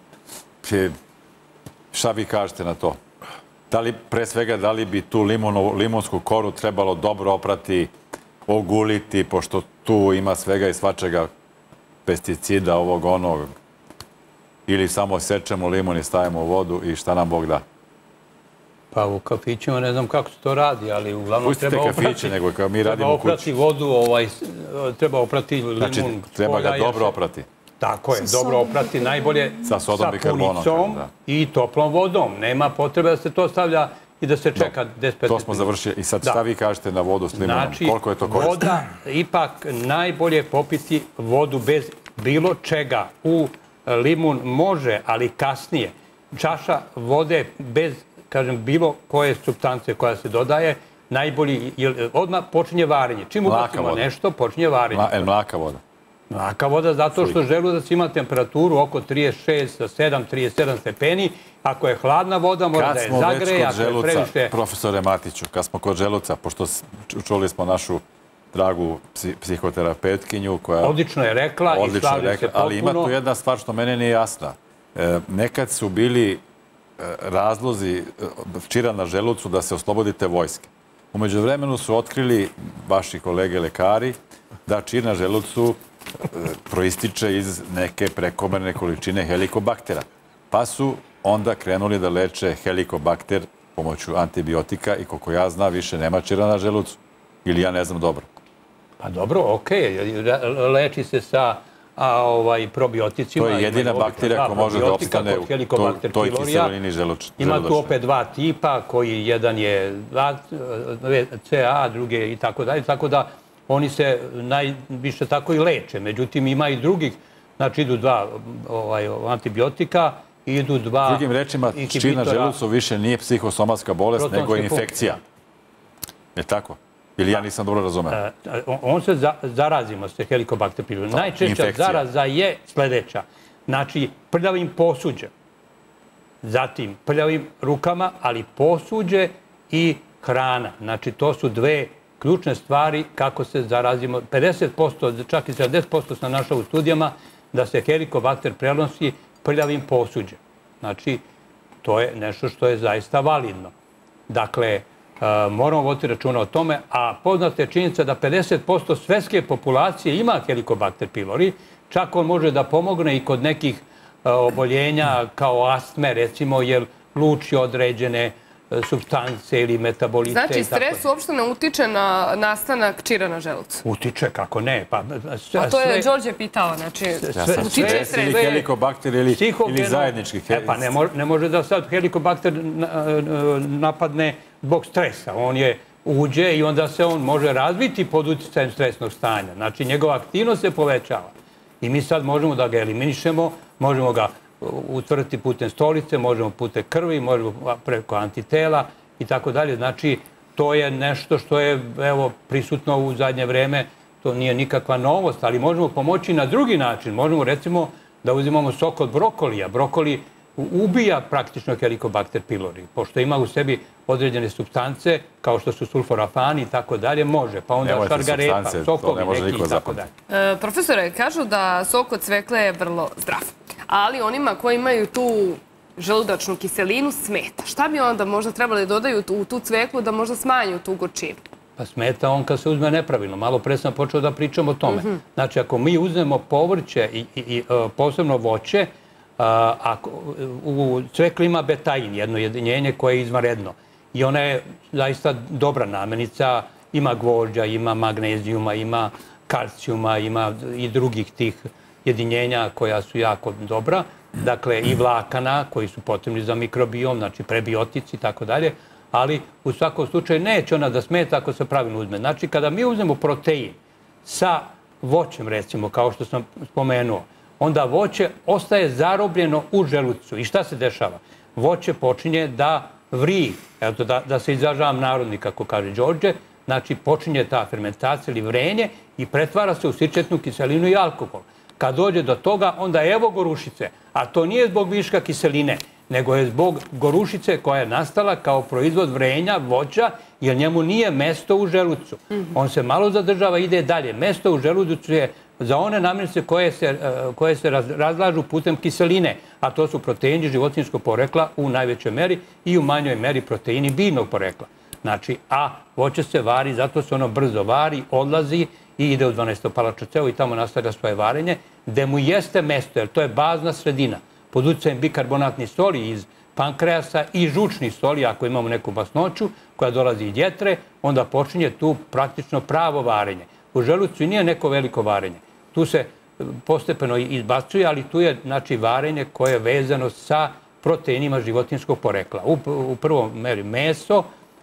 Šta vi kažete na to? Pre svega, da li bi tu limunsku koru trebalo dobro oprati, oguliti, pošto tu ima svega i svačega, pesticida, ovog, onog, ili samo sečemo limun i stavimo u vodu i šta nam Bog da? Pa u kafićima ne znam kako se to radi, ali uglavnom treba oprati. Pustite kafiće, nego kao mi radimo kući. Treba oprati vodu, treba oprati limun. Znači, treba ga dobro oprati. Tako je, dobro oprati, najbolje sa punicom i toplom vodom. Nema potrebe da se to stavlja i da se čeka 10-15 minuta. To smo završili. I sad šta vi kažete na vodu s limunom? Koliko je to korisno? Voda, ipak najbolje popiti vodu bez bilo čega. U limun može, ali kasnije. Čaša vode bez, kažem, bilo koje supstance koja se dodaje, najbolji, odmah počinje varenje. Čim ubacimo nešto, počinje varenje. Mlaka voda? Mlaka voda, zato što želudac ima temperaturu oko 36, 7, 37 stepeni. Ako je hladna voda, mora da je zagreje. Kad smo već kod želuca, profesore Matiću, kad smo kod želuca, pošto čuli smo našu dragu psihoterapeutkinju koja... Odlično je rekla i slažem se potpuno. Ali ima tu jedna stvar što mene nije jasna. Nekad su bili razlozi čira na želucu da se oslobodite vojske. Umeđu vremenu su otkrili vaši kolege lekari da čir na želucu proističe iz neke prekomerne količine helikobaktera. Pa su onda krenuli da leče helikobakter pomoću antibiotika i koliko ja znam više nema čira na želucu. Ili ja ne znam dobro. Pa dobro, okej. Leči se sa probioticima. To je jedina bakterija koja može da opstane u toj kiselini želučne. Ima tu opet 2 tipa, koji jedan je CA, druge i tako dalje. Tako da oni se najviše tako i leče. Međutim, ima i drugih. Znači, idu 2 antibiotika i idu 2... Drugim rečima, čir na želucu više nije psihosomatska bolest, nego je infekcija. Je tako? Ili ja nisam dobro razumeo? On se zarazimo se helikobakter pylori. Najčešća zaraza je sledeća. Znači, prljavim posuđem. Zatim, prljavim rukama, ali posuđe i hrana. Znači, to su 2 ključne stvari kako se zarazimo. 50%, čak i 70% sam našao u studijama da se helikobakter prenosi prljavim posuđem. Znači, to je nešto što je zaista validno. Dakle, moramo voditi računa o tome, a poznata je činjenica da 50% svetske populacije ima helikobakter pylori, čak on može da pomogne i kod nekih oboljenja kao astme, recimo, jer luči određene supstance ili metabolite. Znači, stres uopšte ne utiče na nastanak čira na želucu? Utiče, kako ne. A to je Đorđe pitao, znači, utiče stres. Ili helikobakter ili zajednički. Pa ne može da sad helikobakter napadne zbog stresa. On uđe i onda se on može razviti pod uticajem stresnog stanja. Znači, njegova aktivnost se povećava. I mi sad možemo da ga eliminišemo, možemo ga utvrditi putem stolice, možemo putem krvi, možemo preko antitela i tako dalje. Znači, to je nešto što je prisutno u zadnje vreme. To nije nikakva novost, ali možemo pomoći na drugi način. Možemo, recimo, da uzimamo sok od brokolija. Brokoli ubija praktično Helicobacter pylori. Pošto ima u sebi određene supstance, kao što su sulforafani i tako dalje, može. Pa onda šargarepa, sokovi neki i tako dalje. Profesore, kažu da sok od cvekle je vrlo zdrav. Ali onima koji imaju tu želudačnu kiselinu smeta. Šta bi onda možda trebali dodaju u tu cveklu da možda smanju tu gorčinu? Pa smeta on kad se uzme nepravilno. Malo pre sam počeo da pričam o tome. Znači, ako mi uzmemo povrće i posebno voće, u cvekli ima betain, jedno jedinjenje koje je izvanredno. I ona je zaista dobra namirnica. Ima gvožđa, ima magnezijuma, ima kalcijuma, ima i drugih tih jedinjenja koja su jako dobra. Dakle, i vlakana koji su potrebni za mikrobiom, znači prebiotici i tako dalje. Ali u svakom slučaju neće ona da smeta ako se pravilno uzme. Znači, kada mi uzmemo protein sa voćem, recimo, kao što sam spomenuo, onda voće ostaje zarobljeno u želucu. I šta se dešava? Voće počinje da vrije, da se izražavam narodni, kako kaže Đorđe, znači počinje ta fermentacija ili vrenje i pretvara se u sičetnu kiselinu i alkohol. Kad dođe do toga, onda evo gorušice. A to nije zbog viška kiseline, nego je zbog gorušice koja je nastala kao proizvod vrenja, voća, jer njemu nije mesto u želucu. On se malo zadržava i ide dalje. Mesto u želucu je za one namirnice koje se razlažu putem kiseline, a to su proteini životinjskog porekla u najvećoj meri i u manjoj meri proteini biljnog porekla. Znači, a voće se vari, zato se ono brzo vari, odlazi i ide u 12-palaču cevu i tamo nastavlja svoje varenje, gde mu jeste mesto, jer to je bazna sredina. Pod uticajem bikarbonatnih soli iz pankreasa i žučnih soli, ako imamo neku masnoću koja dolazi iz jetre, onda počinje tu praktično pravo varenje. U želucu nije neko veliko varenje. Tu se postepeno izbacuje, ali tu je varenje koje je vezano sa proteinima životinjskog porekla. U prvom meri meso,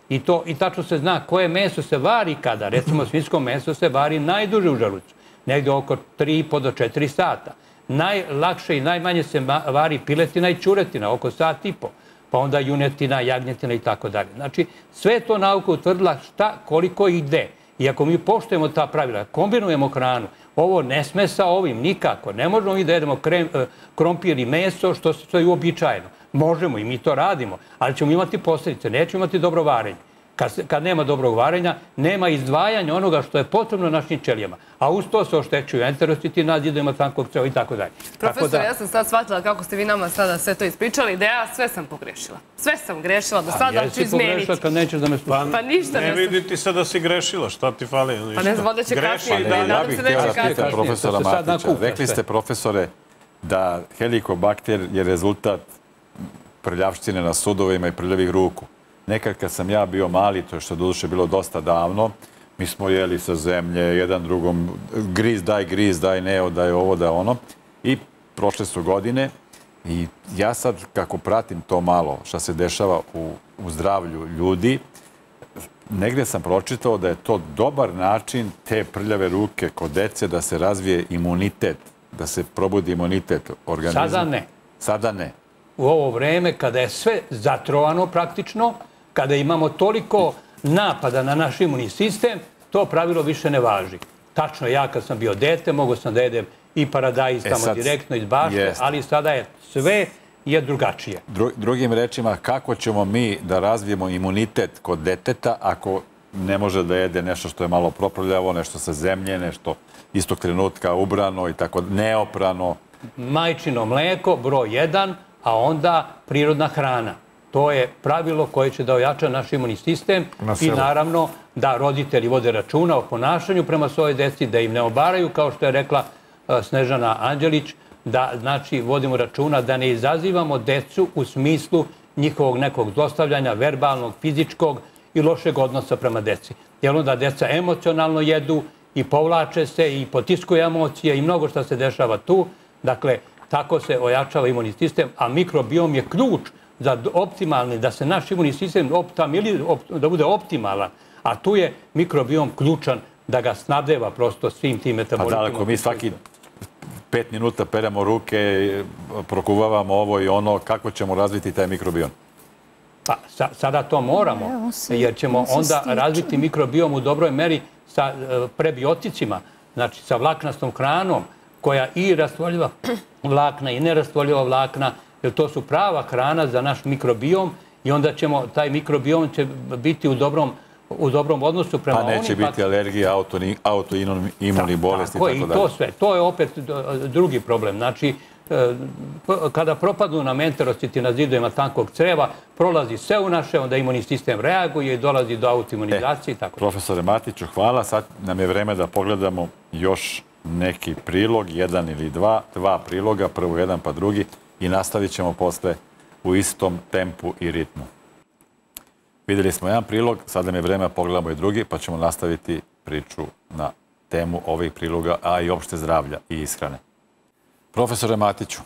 i tačno se zna koje meso se vari kada. Recimo, svinjsko meso se vari najduže u želucu, negdje oko 3,5 do 4 sata. Najlakše i najmanje se vari piletina i ćuretina, oko sat i po. Pa onda junetina, jagnjetina i tako dalje. Znači, sve je to nauka utvrdila šta, koliko i gde. I ako mi poštujemo ta pravila, kombinujemo hranu, ovo ne sme sa ovim nikako. Ne možemo mi da jedemo krompir i meso, što je uobičajeno. Možemo i mi to radimo, ali ćemo imati posljedice, nećemo imati dobro varenje. Kad nema dobrog varenja, nema izdvajanja onoga što je potrebno našim ćelijama. A uz to se oštećuju enterociti, nadzidima tankog ceva i tako dalje. Profesor, ja sam sad shvatila kako ste vi nama sada sve to ispričali, da ja sve sam pogrešila. Sve sam grešila do sada, ali ću izmeniti. Jesi pogrešila kad nećeš da me slušaš? Pa ništa ne slušaš. Ne vidi ti sad da si grešila, šta ti fali? Pa ne znam, da će kasnije, nadam se da će kasnije. Profesora Matića, rekli ste, profesore, da helikobakter je rezultat prljavštine na sudovima i prljavih ruku. Nekad kad sam ja bio mali, to je što doduše bilo dosta davno, mi smo jeli sa zemlje, jedan drugom, griz, daj neo, daj ovo, daj ono. I prošle su godine i ja sad kako pratim to malo što se dešava u zdravlju ljudi, negdje sam pročitao da je to dobar način te prljave ruke kod dece da se razvije imunitet, da se probudi imunitet organizma. Sada ne. Sada ne. U ovo vreme kada je sve zatrovano praktično, kada imamo toliko napada na naš imunni sistem, to pravilo više ne važi. Tačno, ja kad sam bio dete, mogao sam da jedem i paradajz tamo direktno iz bašte, ali sada je sve drugačije. Drugim rečima, kako ćemo mi da razvijemo imunitet kod deteta ako ne može da jede nešto što je malo proprljavo, nešto sa zemlje, nešto istog trenutka ubrano i tako neoprano? Majčino mleko, broj 1, a onda prirodna hrana. To je pravilo koje će da ojača naš imunni sistem i naravno da roditelji vode računa o ponašanju prema svojoj deci, da im ne obaraju, kao što je rekla Snežana Anđelić, da znači vodimo računa da ne izazivamo decu u smislu njihovog nekog zlostavljanja, verbalnog, fizičkog i lošeg odnosa prema deci. Jer onda deca emocionalno jedu i povlače se i potiskuju emocije i mnogo što se dešava tu. Dakle, tako se ojačava imunni sistem, a mikrobiom je ključ za optimalni, da se naš imunni sistem da bude optimalan, a tu je mikrobiom ključan da ga snabdeva prosto svim tim metabolitima. Pa da, ako mi svaki 5 minuta peremo ruke, prokuvavamo ovo i ono, kako ćemo razviti taj mikrobiom? Pa sada to moramo, jer ćemo onda razviti mikrobiom u dobroj meri sa prebioticima, znači sa vlaknastom hranom, koja i rastvorljiva vlakna i nerastvorljiva vlakna, jer to su prava hrana za naš mikrobiom i onda ćemo, taj mikrobiom će biti u dobrom odnosu prema onim... Pa neće biti alergija, autoimuni bolesti i tako dalje. I to sve. To je opet drugi problem. Znači, kada propadnu nam enterociti na zidovima tankog creva, prolazi sve u naše, onda imunni sistem reaguje i dolazi do autoimunizacije i tako. Profesore Matiću, hvala. Sad nam je vreme da pogledamo još neki prilog, jedan ili dva priloga, prvo jedan pa drugi, i nastavit ćemo posle u istom tempu i ritmu. Vidjeli smo jedan prilog, sad nam je vreme da pogledamo i drugi, pa ćemo nastaviti priču na temu ovih priloga, a i opšte zdravlja i ishrane. Profesore Matiću,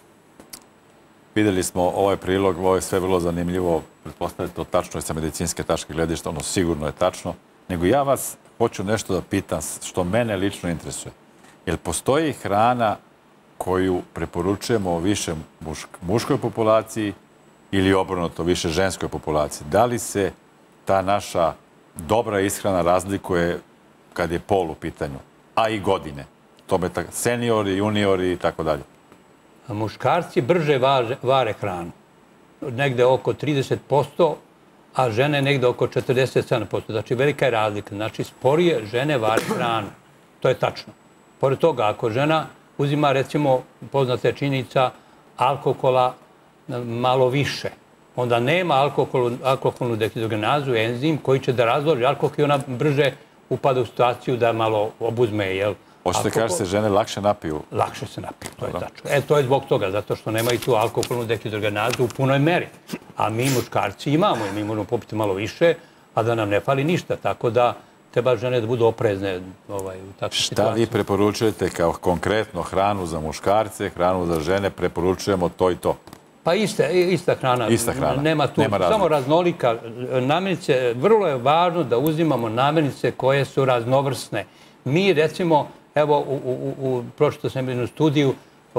vidjeli smo ovaj prilog, ovo je sve vrlo zanimljivo, pretpostavljate to tačno je sa medicinske tačke gledišta, ono sigurno je tačno, nego ja vas hoću nešto da pitam što mene lično interesuje. Jel postoji hrana koju preporučujemo više muškoj populaciji ili obrnuto više ženskoj populaciji? Da li se ta naša dobra ishrana razlikuje kad je pol u pitanju, a i godine? Tome seniori, juniori i tako dalje. Muškarci brže vare hranu. Negde oko 30%, a žene negde oko 47%. Znači, velika je razlika. Znači, sporije žene vare hranu. To je tačno. Pored toga, ako žena uzima, recimo, poznata je činjenica, alkohola malo više, onda nema alkoholnu dehidrogenazu, enzim koji će da razloži alkohol i ona brže upada u situaciju da malo obuzme, jel? Hoćete kažete se žene lakše napiju? Lakše se napiju, to je tačno. To je zbog toga, zato što nemaju tu alkoholnu dehidrogenazu u punoj meri. A mi muškarci imamo i mi možemo popiti malo više, a da nam ne fali ništa. Tako da treba žene da budu oprezne u takvoj situaciji. Šta vi preporučujete kao konkretno hranu za muškarce, hranu za žene, preporučujemo to i to? Pa ista hrana. Nema tu, samo raznolika. Namirnice, vrlo je važno da uzimamo namirnice koje su raznovrsne. Mi, recimo, evo, pročito sam jednu studiju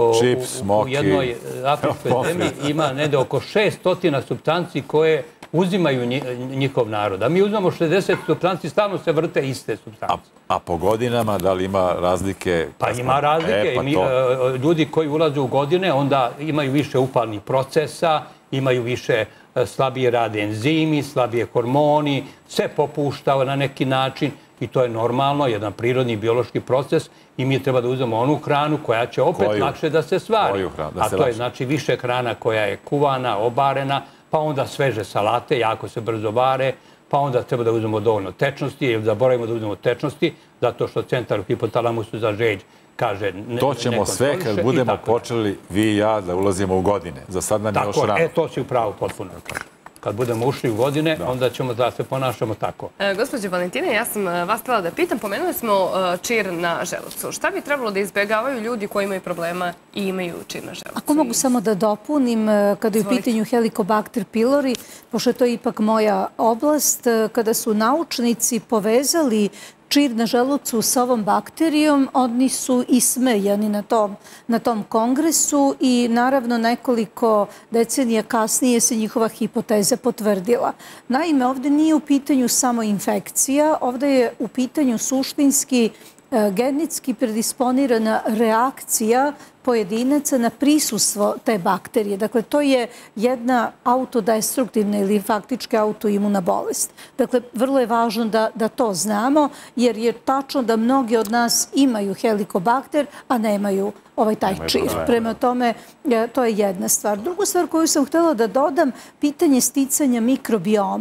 u jednoj afričkoj zemlji ima negde oko 600 supstanci koje uzimaju njihov narod. A mi uzimamo 60 supstanci, stalno se vrte iste supstanci. A po godinama, da li ima razlike? Pa ima razlike. Ljudi koji ulaze u godine, onda imaju više upalnih procesa, imaju više slabije rade enzimi, slabije hormoni, sve popušta na neki način i to je normalno, jedan prirodni biološki proces i mi treba da uzmemo onu hranu koja će opet lakše da se stvari. A to je znači više hrana koja je kuvana, obarena, pa onda sveže salate, jako se brzo vare, pa onda treba da uzmemo dovoljno tečnosti, jer zaboravimo da uzmemo tečnosti, zato što centar u hipotalamusu za žeđ kaže... To ćemo sve kad budemo počeli vi i ja da ulazimo u godine. Za sad nam je još rano. To si upravo potpuno. Kad budemo ušli u godine, onda ćemo da se ponašamo tako. Gospođo Valentina, ja sam vas htjela da pitam, pomenuli smo čir na želucu. Šta bi trebalo da izbjegavaju ljudi koji imaju problema i imaju čir na želucu? Ako mogu samo da dopunim, kada je u pitanju Helicobacter pylori, pošto je to ipak moja oblast, kada su naučnici povezali čir na želucu sa ovom bakterijom, oni su ismejani na tom kongresu i naravno nekoliko decenija kasnije se njihova hipoteza potvrdila. Naime, ovdje nije u pitanju samo infekcija, ovdje je u pitanju suštinski genetski predisponirana reakcija pojedinaca na prisustvo te bakterije. Dakle, to je jedna autodestruktivna ili faktički autoimuna bolest. Dakle, vrlo je važno da to znamo, jer je tačno da mnogi od nas imaju helikobakter, a nemaju taj čir. Prema tome, to je jedna stvar. Drugu stvar koju sam htjela da dodam, pitanje sticanja mikrobioma.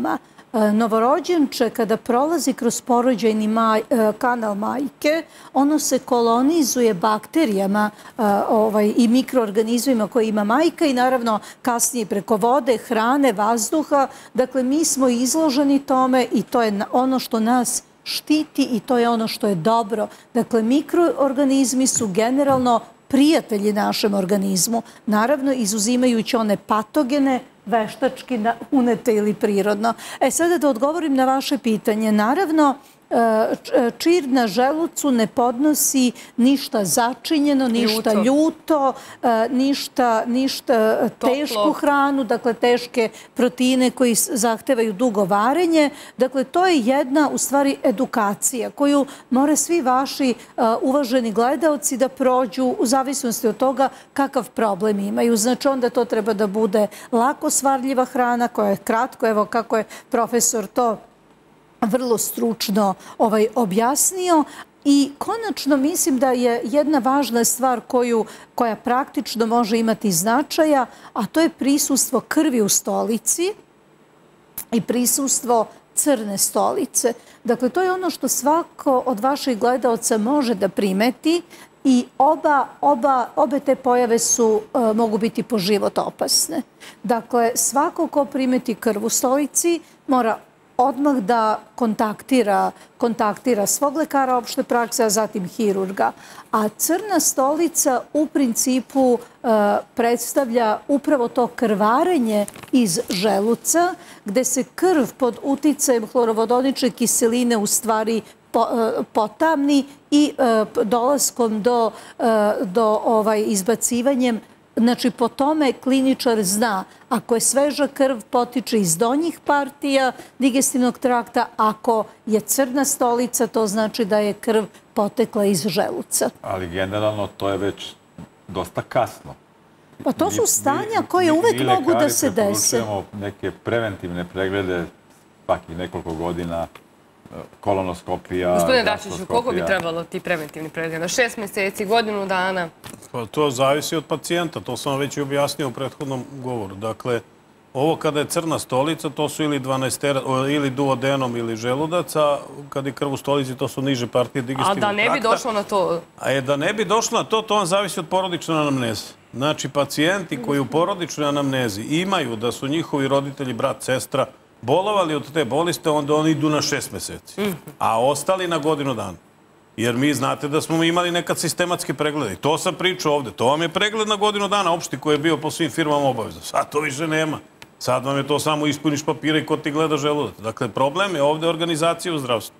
novorođenče kada prolazi kroz porođajni kanal majke, ono se kolonizuje bakterijama i mikroorganizmima koje ima majka i naravno kasnije preko vode, hrane, vazduha. Dakle, mi smo izloženi tome i to je ono što nas štiti i to je ono što je dobro. Dakle, mikroorganizmi su generalno prijatelji našem organizmu, naravno izuzimajući one patogene, veštački unete ili prirodno. Sada da odgovorim na vaše pitanje. Naravno, čir na želucu ne podnosi ništa začinjeno, ništa ljuto, ništa tešku hranu, dakle teške proteine koji zahtevaju dugo varenje. Dakle, to je jedna, u stvari, edukacija koju more svi vaši uvaženi gledaoci da prođu u zavisnosti od toga kakav problem imaju. Znači, onda to treba da bude lako svarljiva hrana koja je kratko, evo kako je profesor to vrlo stručno objasnio. I konačno mislim da je jedna važna stvar koja praktično može imati značaja, a to je prisustvo krvi u stolici i prisustvo crne stolice. Dakle, to je ono što svako od vaših gledaoca može da primeti i obe te pojave mogu biti po život opasne. Dakle, svako ko primeti krv u stolici mora odmah da kontaktira svog lekara opšte prakse, a zatim hirurga. A crna stolica u principu predstavlja upravo to krvarenje iz želuca, gde se krv pod uticajem hlorovodonične kiseline u stvari potamni i dolaskom do izbacivanjem. Znači, po tome kliničar zna ako je sveža krv potiče iz donjih partija digestivnog trakta, ako je crna stolica, to znači da je krv potekla iz želuca. Ali generalno to je već dosta kasno. Pa to su stanja koje uvek mogu da se dese. Mi lekari preporučujemo neke preventivne preglede svakih nekoliko godina, kolonoskopija. Gospodine Dačiću, koliko bi trebalo ti preventivni pregled? 6 meseci, godinu dana? To zavisi od pacijenta, to sam vam već i objasnio u prethodnom govoru. Dakle, ovo kada je crna stolica, to su ili duodenom ili želudac, a kada je krv u stolici, to su niže partije digestivnog trakta. A da ne bi došlo na to? Da ne bi došlo na to, to vam zavisi od porodične anamneze. Znači, pacijenti koji u porodičnoj anamnezi imaju da su njihovi roditelji, brat, sestra, bolovali od te boliste, onda oni idu na 6 meseci, a ostali na godinu dana. Jer mi znate da smo imali nekad sistematske preglede. I to sam pričao ovde. To vam je pregled na godinu dana opšti koji je bio po svim firmama obavezno. Sad to više nema. Sad vam je to samo ispuniš papira i ko ti gleda želudac. Dakle, problem je ovde organizacija u zdravstvu.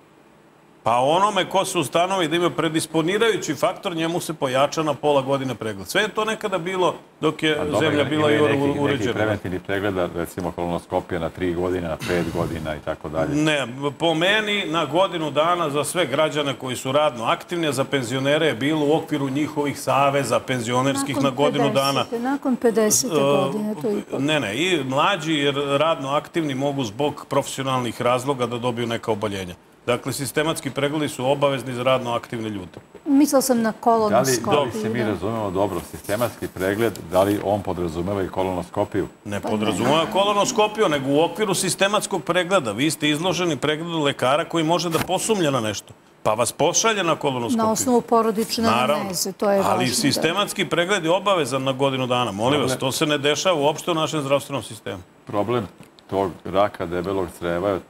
Pa onome ko se ustanovi da ima predisponirajući faktor, njemu se pojača na pola godine pregled. Sve je to nekada bilo dok je zemlja bila i uređena. Neki preventivni pregleda, recimo kolonoskopija na 3 godine, na 5 godina i tako dalje. Ne, po meni na godinu dana za sve građane koji su radno aktivni, a za penzionere je bilo u okviru njihovih saveza penzionerskih na godinu dana. Nakon 50. godine to ipak. Ne, i mlađi jer radno aktivni mogu zbog profesionalnih razloga da dobiju neka oboljenja. Dakle, sistematski pregledi su obavezni za radno aktivne ljude. Mislila sam na kolonoskopiju. Da li se mi razumemo dobro, sistematski pregled, da li on podrazumeva i kolonoskopiju? Ne podrazumeva kolonoskopiju, nego u okviru sistematskog pregleda. Vi ste izloženi pregledu lekara koji može da posumnja na nešto. Pa vas pošalje na kolonoskopiju. Na osnovu porodične anamneze, to je važno. Ali sistematski pregled je obavezan na godinu dana. Molim vas, to se ne dešava uopšte u našem zdravstvenom sistemu. Problem tog raka debelog creva je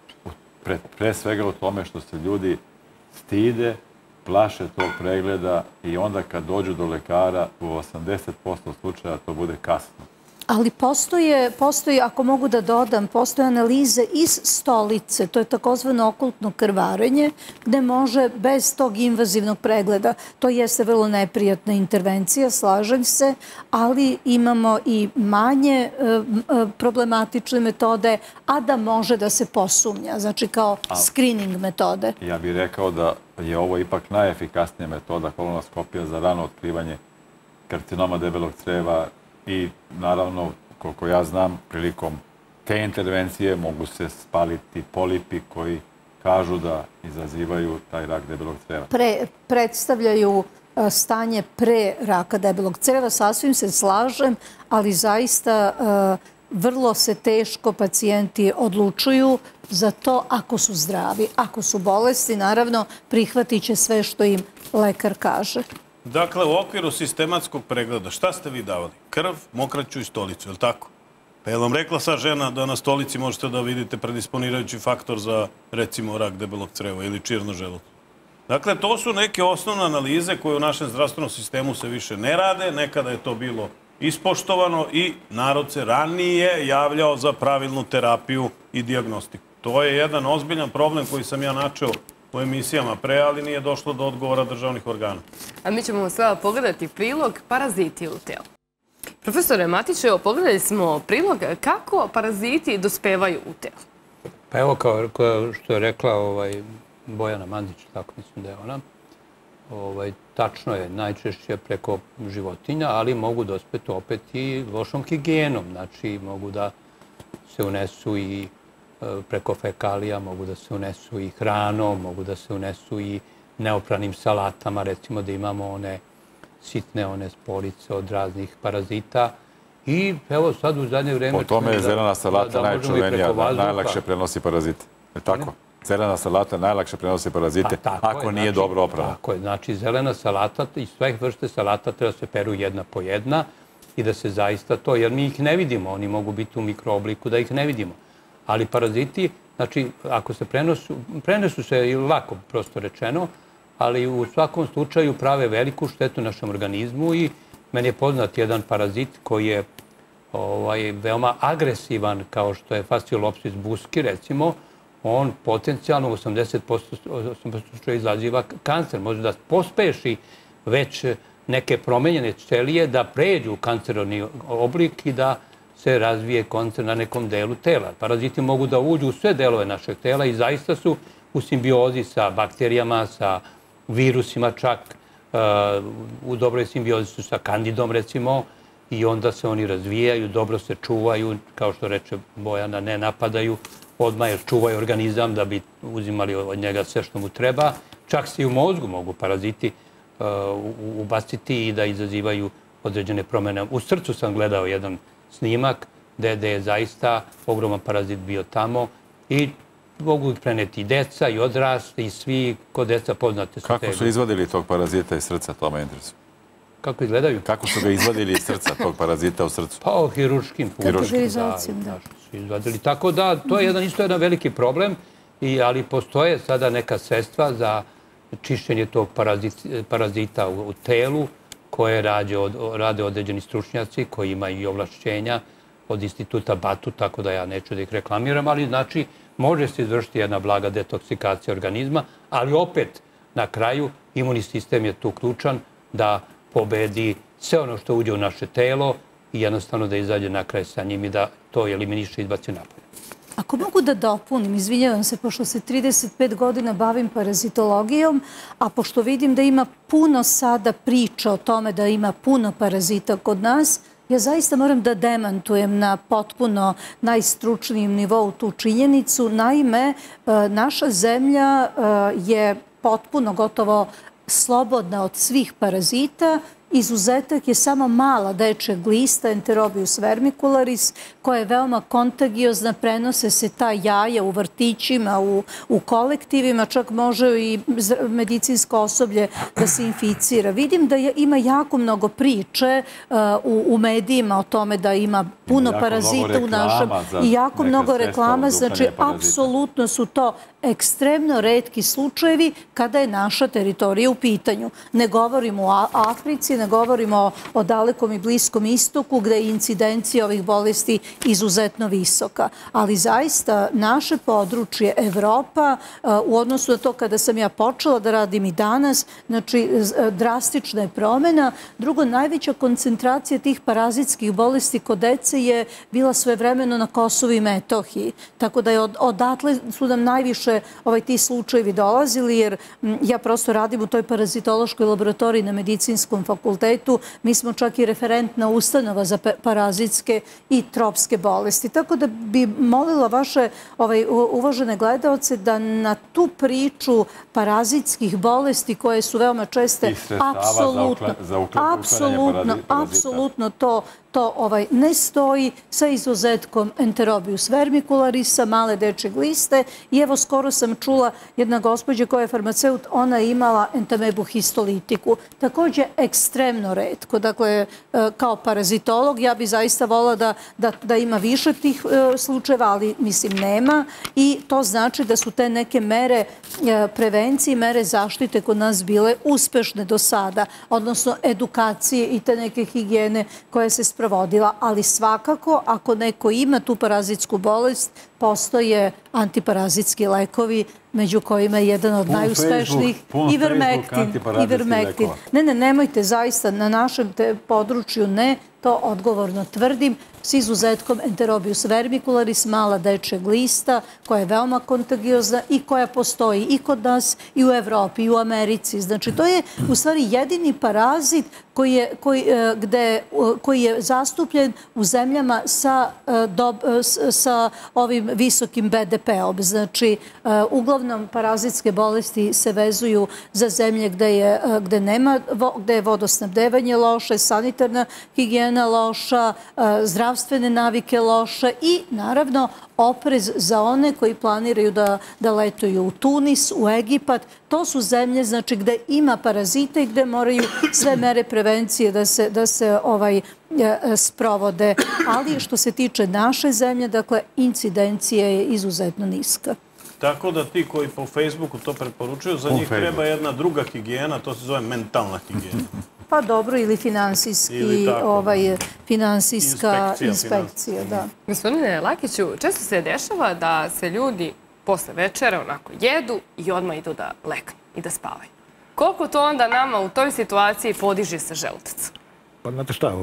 pre svega u tome što se ljudi stide, plaše tog pregleda i onda kad dođu do lekara u 80% slučaja to bude kasno. Ali postoji, ako mogu da dodam, postoje analize iz stolice, to je takozvano okultno krvarenje, gde može bez tog invazivnog pregleda, to jeste vrlo neprijatna intervencija, slažem se, ali imamo i manje problematične metode, a da može da se posumnja, znači kao screening metode. Ja bih rekao da je ovo ipak najefikasnija metoda kolonoskopija za rano otkrivanje karcinoma debelog creva. I naravno, koliko ja znam, prilikom te intervencije mogu se spaliti polipi koji kažu da izazivaju taj rak debelog creva. Predstavljaju stanje pre raka debelog creva, sasvim se slažem, ali zaista vrlo se teško pacijenti odlučuju za to ako su zdravi. Ako su bolesti, naravno, prihvatit će sve što im lekar kaže. Dakle, u okviru sistematskog pregleda, šta ste vi davali? Krv, mokraću i stolicu, je li tako? Pa je vam rekla sad žena da na stolici možete da vidite predisponirajući faktor za, recimo, rak debelog creva ili čirno želucu? Dakle, to su neke osnovne analize koje u našem zdravstvenom sistemu se više ne rade. Nekada je to bilo ispoštovano i narod se ranije javljao za pravilnu terapiju i dijagnostiku. To je jedan ozbiljan problem koji sam ja načeo u emisijama pre, ali nije došlo do odgovora državnih organa. A mi ćemo sada pogledati prilog paraziti u telu. Profesore Matić, evo, pogledali smo prilog kako paraziti dospevaju u telu. Pa evo, kao što je rekla Bojana Mandić, tako mislim da je ona, tačno je najčešće preko životinja, ali mogu dospeti opet i lošom higijenom. Znači, mogu da se unesu i preko fekalija, mogu da se unesu i hranom, mogu da se unesu i neopranim salatama, recimo da imamo one sitne sporice od raznih parazita. I evo sad u zadnje vreme... Po tome je zelena salata najčuvenija, najlakše prenosi parazite. Je tako? Zelena salata najlakše prenosi parazite, ako nije dobro oprana. Tako je. Znači, zelena salata i sve vrste salata treba se peru jedna po jedna i da se zaista to, jer mi ih ne vidimo, oni mogu biti u mikroobliku da ih ne vidimo. Ali paraziti, znači, ako se prenesu se i lako, prosto rečeno, ali u svakom slučaju prave veliku štetu našem organizmu i meni je poznat jedan parazit koji je veoma agresivan, kao što je Fasciolopsis buski, recimo, on potencijalno u 80% slučaja izaziva kancer. Može da pospeši već neke promenjene ćelije da pređu u kanceroni oblik i da se razvije kancer na nekom delu tela. Paraziti mogu da uđu u sve delove našeg tela i zaista su u simbiozi sa bakterijama, sa virusima čak, u dobroj simbiozi su sa kandidom, recimo, i onda se oni razvijaju, dobro se čuvaju, kao što reče Bojana, ne napadaju odmah jer čuvaju organizam da bi uzimali od njega sve što mu treba. Čak se i u mozgu mogu paraziti ubaciti i da izazivaju određene promene. U srcu sam gledao jedan snimak gde je zaista ogroman parazit bio tamo i mogu ih preneti i deca i odrasli i svi, kod deca poznate su. Kako su izvadili tog parazita iz srca, to me interesuje? Kako izgledaju? Kako su ga izvadili iz srca, tog parazita u srcu? Pa, hiruškim putem. Kategorizacijom, da. Izvadili. Tako da, to je isto jedan veliki problem, ali postoje sada neka sredstva za čišćenje tog parazita u telu, koje rade određeni stručnjaci koji imaju i ovlašćenja od instituta Batu, tako da ja neću da ih reklamiram, ali znači može se izvršiti jedna blaga detoksikacija organizma, ali opet na kraju imunni sistem je tu ključan da pobedi sve ono što uđe u naše telo i jednostavno da izađe na kraj sa njim i da to eliminiše i izbaci napolje. Ako mogu da dopunim, izvinjavam se, pošto se 35 godina bavim parazitologijom, a pošto vidim da ima puno sada priča o tome da ima puno parazita kod nas, ja zaista moram da demantujem na potpuno najstručnijem nivou tu činjenicu. Naime, naša zemlja je potpuno gotovo slobodna od svih parazita. Izuzetak je samo mala dečja glista, Enterobius vermicularis, koja je veoma kontagiozna, prenose se ta jaja u vrtićima, u kolektivima, čak može i medicinsko osoblje da se inficira. Vidim da ima jako mnogo priče u medijima o tome da ima puno parazita u našem i jako mnogo reklama. Znači, apsolutno su to ekstremno retki slučajevi kada je naša teritorija u pitanju. Ne govorimo o Africi, ne govorimo o dalekom i bliskom istoku gde je incidencija ovih bolesti izuzetno visoka. Ali zaista naše područje, Evropa, u odnosu na to kada sam ja počela da radim i danas, znači drastična je promena. Drugo, najveća koncentracija tih parazitskih bolesti kod dece je bila svojevremeno na Kosovu i Metohiji. Tako da je odatle su nam najviše ti slučajevi dolazili, jer ja prosto radim u toj parazitološkoj laboratoriji na Medicinskom fakultetu. Mi smo čak i referentna ustanova za parazitske i tropske bolesti. Tako da bi molila vaše uvažene gledaoce da na tu priču parazitskih bolesti koje su veoma česte, apsolutno to to ne stoji, sa izuzetkom Enterobius vermicularisa, male dečje gliste. I evo, skoro sam čula jedna gospođa koja je farmaceut, ona je imala entamebu histolitiku. Također ekstremno retko. Dakle, kao parazitolog, ja bi zaista volila da ima više tih slučajeva, ali mislim nema. I to znači da su te neke mere prevencije, mere zaštite kod nas bile uspešne do sada, odnosno edukacije i te neke higijene koje se sprovodila. Ali svakako, ako neko ima tu parazitsku bolest, postoje antiparazitski lekovi, među kojima je jedan od najuspešnijih Ivermectin. Nemojte, zaista, na našem području ne, to odgovorno tvrdim, s izuzetkom Enterobius vermicularis, mala dečja glista, koja je veoma kontagiozna i koja postoji i kod nas, i u Evropi, i u Americi. Znači, to je u stvari jedini parazit koji je zastupljen u zemljama sa ovim visokim BDP-om. Znači, uglavnom parazitske bolesti se vezuju za zemlje gde je vodosnabdevanje loše, sanitarna higijena loša, zdravstvene navike loše i, naravno, oprez za one koji planiraju da letuju u Tunis, u Egipat. To su zemlje, znači, gde ima parazita i gde moraju sve mere prevencije da se sprovode. Ali što se tiče naše zemlje, dakle, incidencija je izuzetno niska. Tako da ti koji po Facebooku to preporučuju, za njih treba jedna druga higijena, to se zove mentalna higijena. Pa dobro, ili finansijska inspekcija, da. Gospodine Lakiću, često se dešava da se ljudi posle večere onako jedu i odmah idu da leknu i da spavaju. Koliko to onda nama u toj situaciji podiže se želudac? Pa znate šta,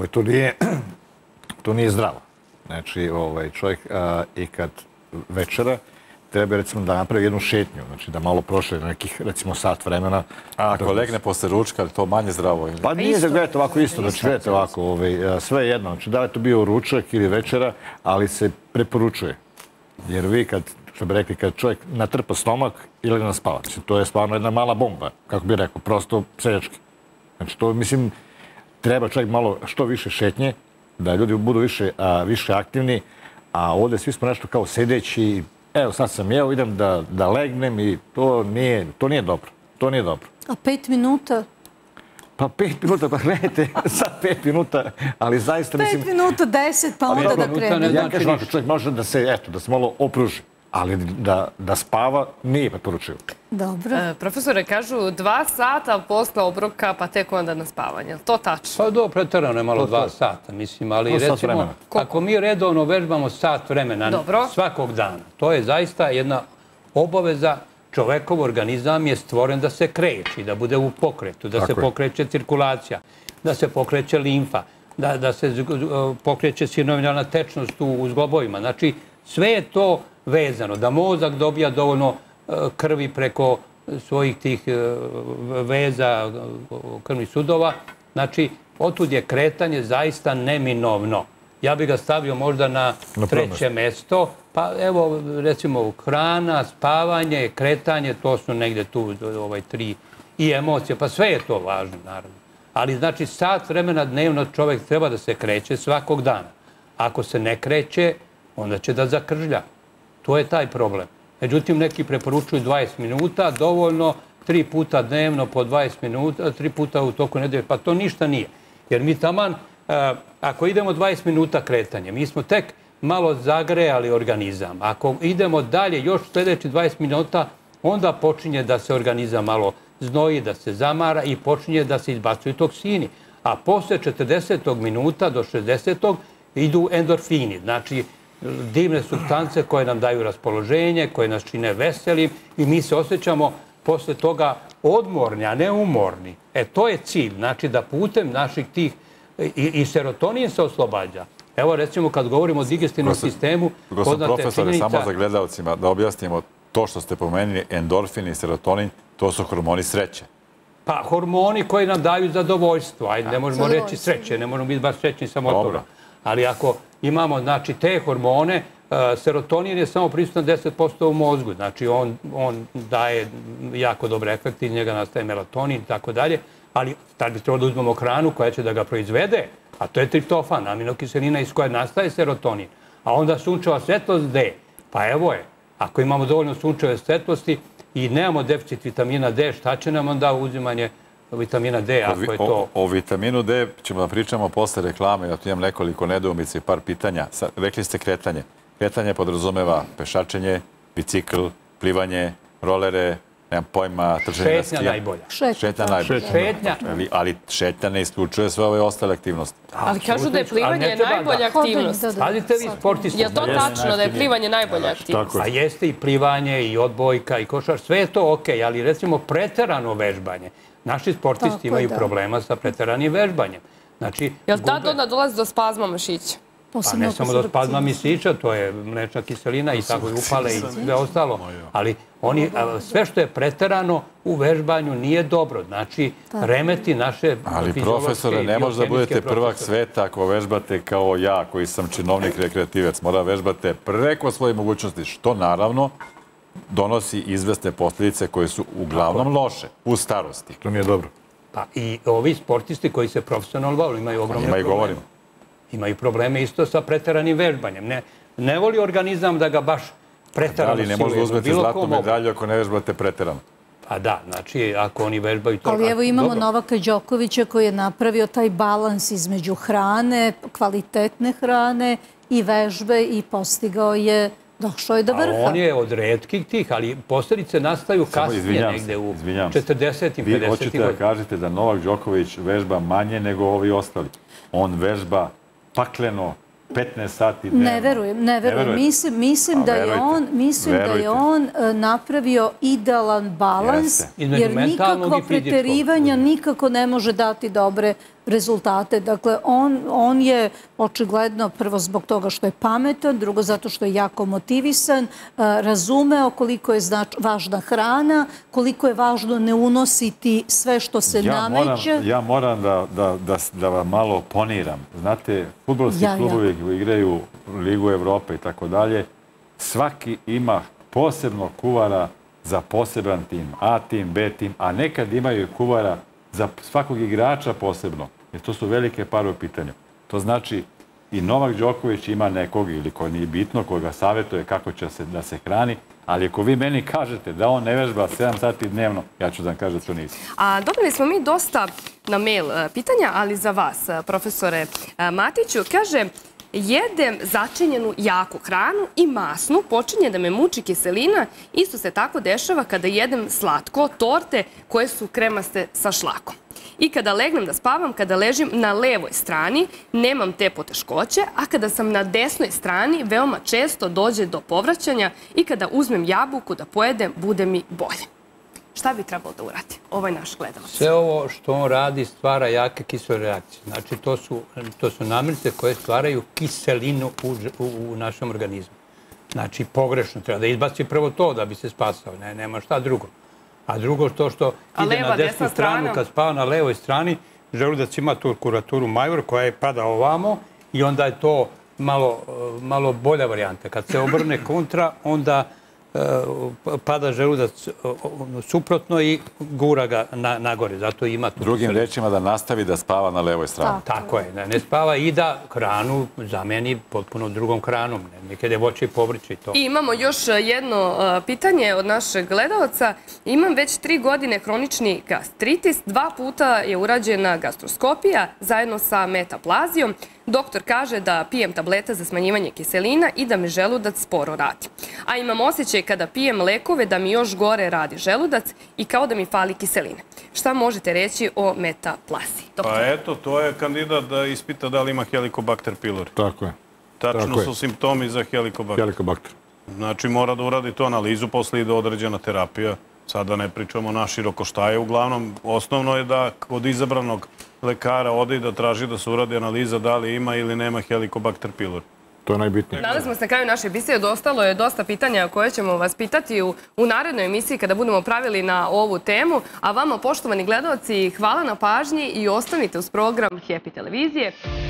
to nije zdravo. Znači, čovjek i kad večera treba, recimo, da napravi jednu šetnju, znači da malo prošle nekih, recimo, sat vremena. A ako legne posle ručka, to manje zdravo? Pa nije da gledate ovako isto, znači gledate ovako, sve je jedno. Znači da li je to bio ručak ili večera, ali se preporučuje. Jer vi, što bi rekli, kad čovjek natrpa stomak i legne na spava, to je stvarno jedna mala bomba, kako bi rekao, prosto seljački. Znači to, mislim, treba čovjek malo što više šetnje, da ljudi budu više aktivni, a ovdje svi smo nešto kao sedeći. Evo, sad sam jeo, idem da legnem i to nije dobro. To nije dobro. A 5 minuta? Pa 5 minuta, pa gledajte, sad 5 minuta, ali zaista mislim... 5 minuta, 10, pa onda da krene. Ja kažem, ako čovjek može da se malo opruži, ali da spava nije preporučivo. Dobro. Profesore, kažu 2 sata posle obroka, pa tek onda na spavanje. To tačno? Pa do, preterano je malo 2 sata, mislim, ali recimo, ako mi redovno vežbamo sat vremena svakog dana, to je zaista jedna obaveza. Čovekov organizam je stvoren da se kreće, da bude u pokretu, da se pokreće cirkulacija, da se pokreće limfa, da se pokreće sinovijalna tečnost u zglobovima. Znači, sve je to vezano, da mozak dobija dovoljno krvi preko svojih tih veza, krvnih sudova. Znači, otud je kretanje zaista neminovno. Ja bih ga stavio možda na 3. mesto. Pa evo, recimo, hrana, spavanje, kretanje, to su negde tu 3 i emocije. Pa sve je to važno, naravno. Ali, znači, sat vremena dnevno čovjek treba da se kreće svakog dana. Ako se ne kreće, onda će da zakržlja. To je taj problem. Međutim, neki preporučuju 20 minuta, dovoljno 3 puta dnevno po 20 minuta, 3 puta u toku nedelje, pa to ništa nije. Jer mi taman, ako idemo 20 minuta kretanje, mi smo tek malo zagrejali organizam. Ako idemo dalje, još sljedeći 20 minuta, onda počinje da se organizam malo znoji, da se zamara i počinje da se izbacuju toksini. A posle 40. minuta do 60. idu endorfini, znači divne supstance koje nam daju raspoloženje, koje nas čine veselim i mi se osjećamo posle toga odmorni, a ne umorni. To je cilj, znači da putem naših tih i serotonin se oslobađa. Evo recimo kad govorimo o digestivnom sistemu... Gospodin profesore, samo za gledalcima da objasnimo to što ste pomenuli, endorfin i serotonin, to su hormoni sreće. Pa hormoni koji nam daju zadovoljstvo, ajde ne možemo reći sreće, ne možemo biti baš srećni samo od toga. Ali ako imamo znači te hormone, serotonin je samo prisutan 10% u mozgu, znači on daje jako dobre efekte, iz njega nastaje melatonin i tako dalje, ali tad bi trebalo da uzmemo hranu koja će da ga proizvede, A to je triptofan, aminokiselina iz koje nastaje serotonin. A onda sunčeva svetlost D. Pa evo je, ako imamo dovoljno sunčeve svetlosti i nemamo deficit vitamina D, šta će nam onda uzimanje vitamina D, ako je to... O vitaminu D ćemo da pričamo posle reklame. Ja tu imam nekoliko nedoumica i par pitanja. Rekli ste kretanje. Kretanje podrazumeva pešačenje, bicikl, plivanje, rolere, nemam pojma, trčanje na skijama. Šetnja najbolja. Šetnja najbolja. Ali šetnja ne isključuje sve ove ostale aktivnosti. Ali kažu da je plivanje najbolja aktivnost. Pazite vi sportisti. Je to tačno da je plivanje najbolja aktivnost? A jeste i plivanje, i odbojka, i košar. Sve je to okej, ali recimo preterano vežbanje. Naši sportisti imaju problema sa preteranim vežbanjem. Jel tad onda dolazi do spazma mišića? Pa ne samo do spazma mišića, to je mlečna kiselina i tako i upale i sve ostalo. Ali sve što je preterano u vežbanju nije dobro. Znači, remeti naše ali profesore, ne može da budete prvak sveta ako vežbate kao ja, koji sam činovnik rekreativac. Mora vežbate preko svoje mogućnosti, što naravno donosi izvesne posljedice koje su uglavnom loše u starosti. To nije dobro. Pa i ovi sportisti koji se profesionalno bavili imaju ogromne probleme. Imaju probleme isto sa preteranim vežbanjem. Ne voli organizam da ga baš preterano siluje. Ali ne možete uzmeti zlatnu medalju ako ne vežbate preterano. Pa da, znači ako oni vežbaju to... Ali evo imamo Novaka Đokovića koji je napravio taj balans između hrane, kvalitetne hrane i vežbe i postigao je, došao je do vrha. On je od retkih tih, ali posljedice nastaju kasnije negde u 40-im, 50-im. Vi hoćete da kažete da Novak Đoković vežba manje nego ovi ostali. On vežba pakleno 15 sati dnevno. Ne verujem. Mislim da je on napravio idealan balans, jer nikakvo preterivanja nikako ne može dati dobre rezultate. Dakle, on je očigledno prvo zbog toga što je pametan, drugo zato što je jako motivisan, razumeo koliko je važna hrana, koliko je važno ne unositi sve što se nameće. Ja moram da vam malo poniram. Znate, fudbalski klubovi koji igraju Ligu Evrope i tako dalje, svaki ima posebno kuvara za poseban tim, A tim, B tim, a nekad imaju kuvara za svakog igrača posebno, jer to su velike pare u pitanju. To znači i Novak Đoković ima nekog, ili koji nije bitno, koji ga savjetuje kako će da se hrani, ali ako vi meni kažete da on ne vežba 7 sati dnevno, ja ću da vam kažem da to nisi. A dobili smo mi dosta na mail pitanja, ali za vas, profesore Matiću, kaže: jedem začinjenu jaku hranu i masnu, počinje da me muči kiselina. Isto se tako dešava kada jedem slatko, torte koje su kremaste sa šlakom. I kada legnem da spavam, kada ležim na levoj strani, nemam te poteškoće, a kada sam na desnoj strani, veoma često dođe do povraćanja i kada uzmem jabuku da pojedem, bude mi bolje. Šta bi trebalo da uradi ovaj naš gledalac? Sve ovo što on radi stvara jake kisele reakcije. Znači, to su namirnice koje stvaraju kiselinu u našem organizmu. Znači, pogrešno treba da izbaci prvo to da bi se spasao. Nema šta drugo. A drugo to što ide na desnu stranu, kad spava na levoj strani, želudac ima tu kuraturu major koja je pada ovamo i onda je to malo bolja varijanta. Kad se obrne kontra, onda pada želudac suprotno i gura ga nagore. Zato ima tu... Drugim rečima da nastavi da spava na levoj strani. Tako je. Ne spava i da hranu zameni potpuno drugom hranom. Nekada je voće i povrće i to. I imamo još jedno pitanje od našeg gledalca. Imam već 3 godine hronični gastritis. 2 puta je urađena gastroskopija zajedno sa metaplazijom. Doktor kaže da pijem tablete za smanjivanje kiselina i da mi želudac sporo radi. A imam osjećaj kada pijem lekove da mi još gore radi želudac i kao da mi fali kiseline. Šta možete reći o metaplaziji? Pa eto, to je kandidat da ispita da li ima Helicobacter pylori. Tako je. Tačno su simptomi za Helicobacter. Znači mora da uradi to analizu, posle ide određena terapija. Sada ne pričamo naširoko šta je. Uglavnom, osnovno je da kod izabranog lekara ode i da traži da se uradi analiza da li ima ili nema Helicobacter pylori. To je najbitnije. Danas smo se na kraju naše emisije, dostalo je dosta pitanja koje ćemo vas pitati u narednoj emisiji kada budemo pravili na ovu temu. A vama, poštovani gledalci, hvala na pažnji i ostanite uz program Happy televizije.